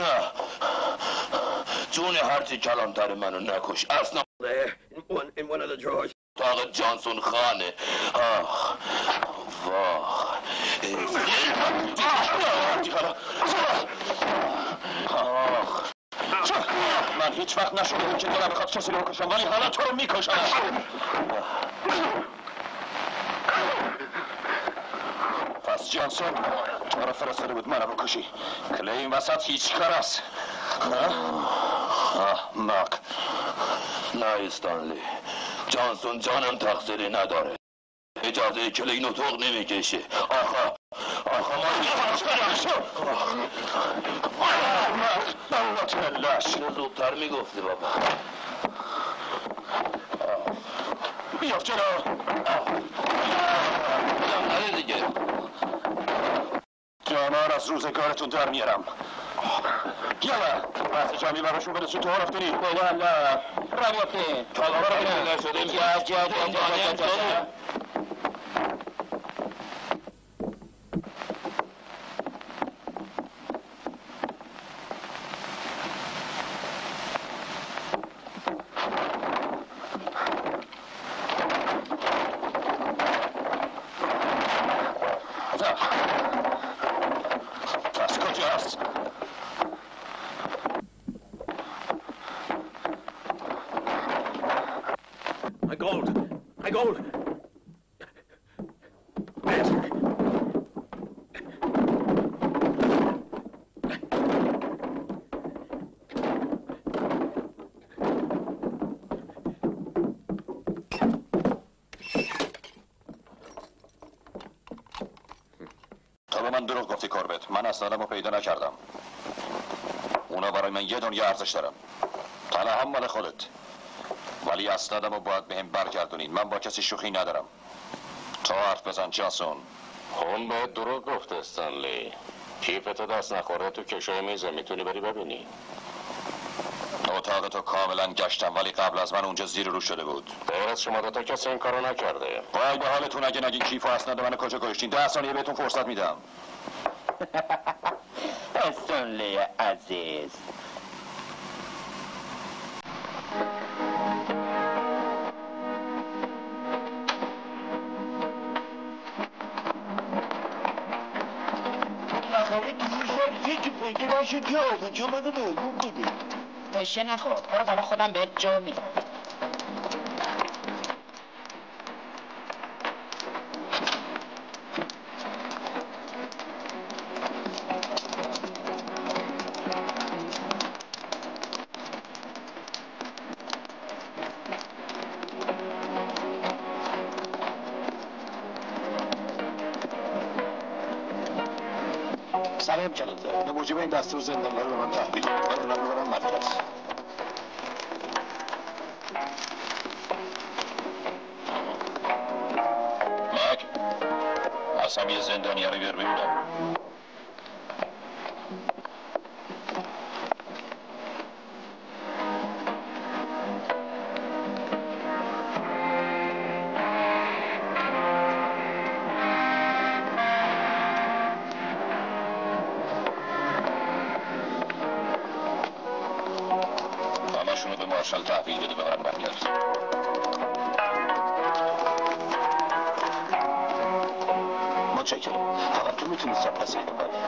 جون هرچی کلانتر منو نکش. اسناد In one of the drawers. تاق جانسون خانه. آخ واه آخ من هیچ وقت نشده که دلم بخواد کسی رو بکشم ولی حالا تو رو میکشم. پس جانسون تو رو فرستاده بود منو بکشی. کلی این وسط هیچ کار است. احمق. نه استانلی جانسون جانم تقصیری نداره. اجازه کلی نطق نمیکشه. آخه ما احمق لش زودتر میگفتی بابا. بیاف جلو. نده دیگه. جانار از روزگارتون در میارم. یالا بحث جمعی براشون برسون تو رفتنی. بابا نه رویاتی کالا رو بگیرن نشدیم. جا پس کجاست؟ My gold! تو به من دروغ گفتی کوربت. من اسنادم رو پیدا نکردم. اونا برای من یه دنیا ارزش دارن. طلا هم مال خودت، ولی اسنادمو باید بهم برگردونین. من با کسی شوخی ندارم. تو حرف بزن جانسون. اون بهت دروغ گفته استنلی. کیفتو دست نخوره تو کشوی میزه، میتونی بری ببینی. اتاق تو کاملا گشتم، ولی قبل از من اونجا زیر رو شده بود. غیر از شما دوتا کسی این کارو نکرده. وای به حالتون اگه نگین کیف و اسناد منو کجا گذاشتین. 10 ثانیه بهتون فرصت میدم. استنلی عزیز، بشه نخور، برو بالا خودم بهت جا میدم. سلام کلانتر، به موجب این دستور زندانی‌ها رو به من تحویل بده. من میبرم مدرس. مک، اصلا یه زندانی‌ها رو بیار ببینم. همشونو به مارشال تحویل بده ببرم مدرس. متشکرم. فقط تو میتونی صاحب پس اینو بری.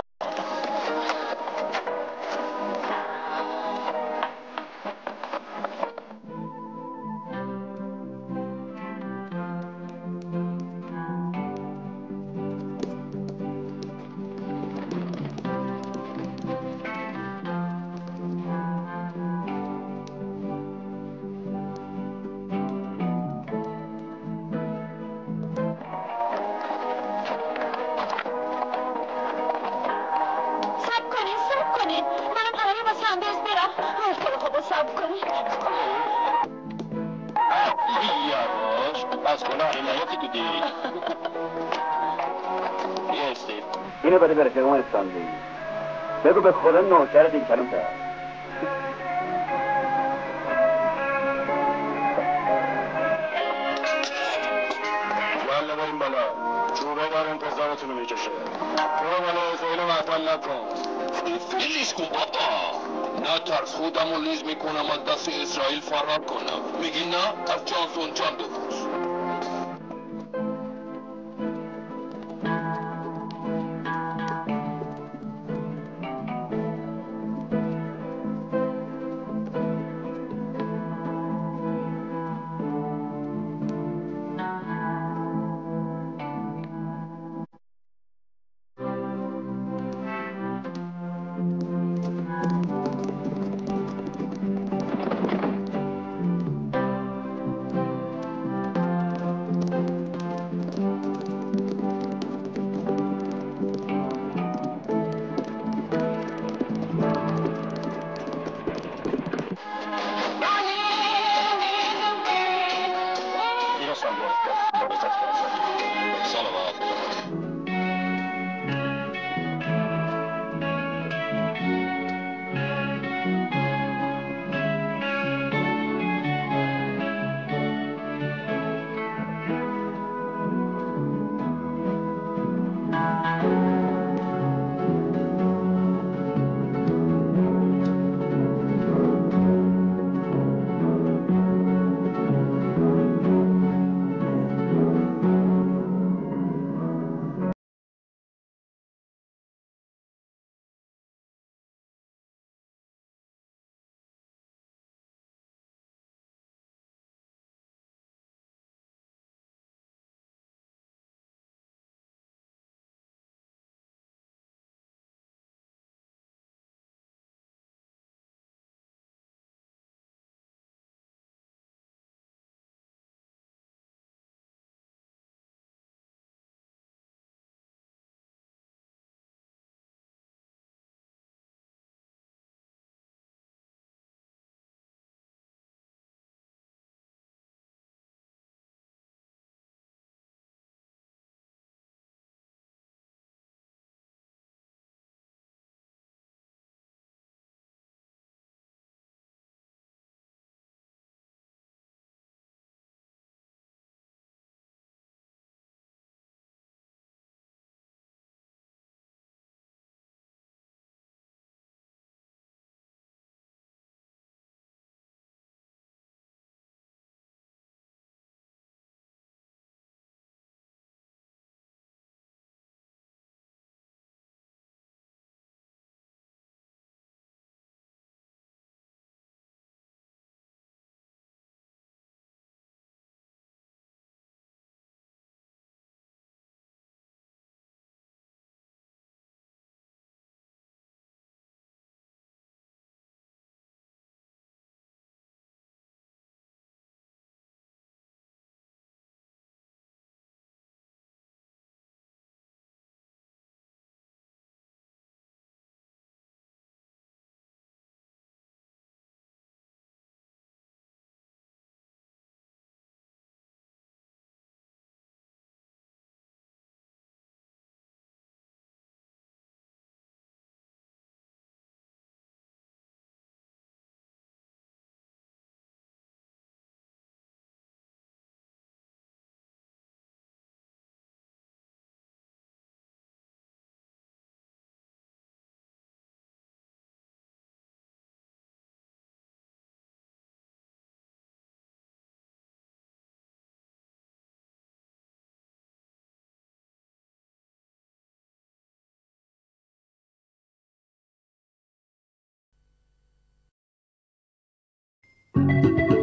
اینو بده به رفیقم استانلی. بگو به خدا نوکرت این کلانتر. والا بریم بالا. چوبه دار انتظارتون رو میکشه. برو بالا اسرائیل رو محفل نکن. لیز کن بابا. نترس، خودم رو لیز میکنم از دست اسرائیل فرار کنم. میگی نه؟ از جانسون جان بپرس. you.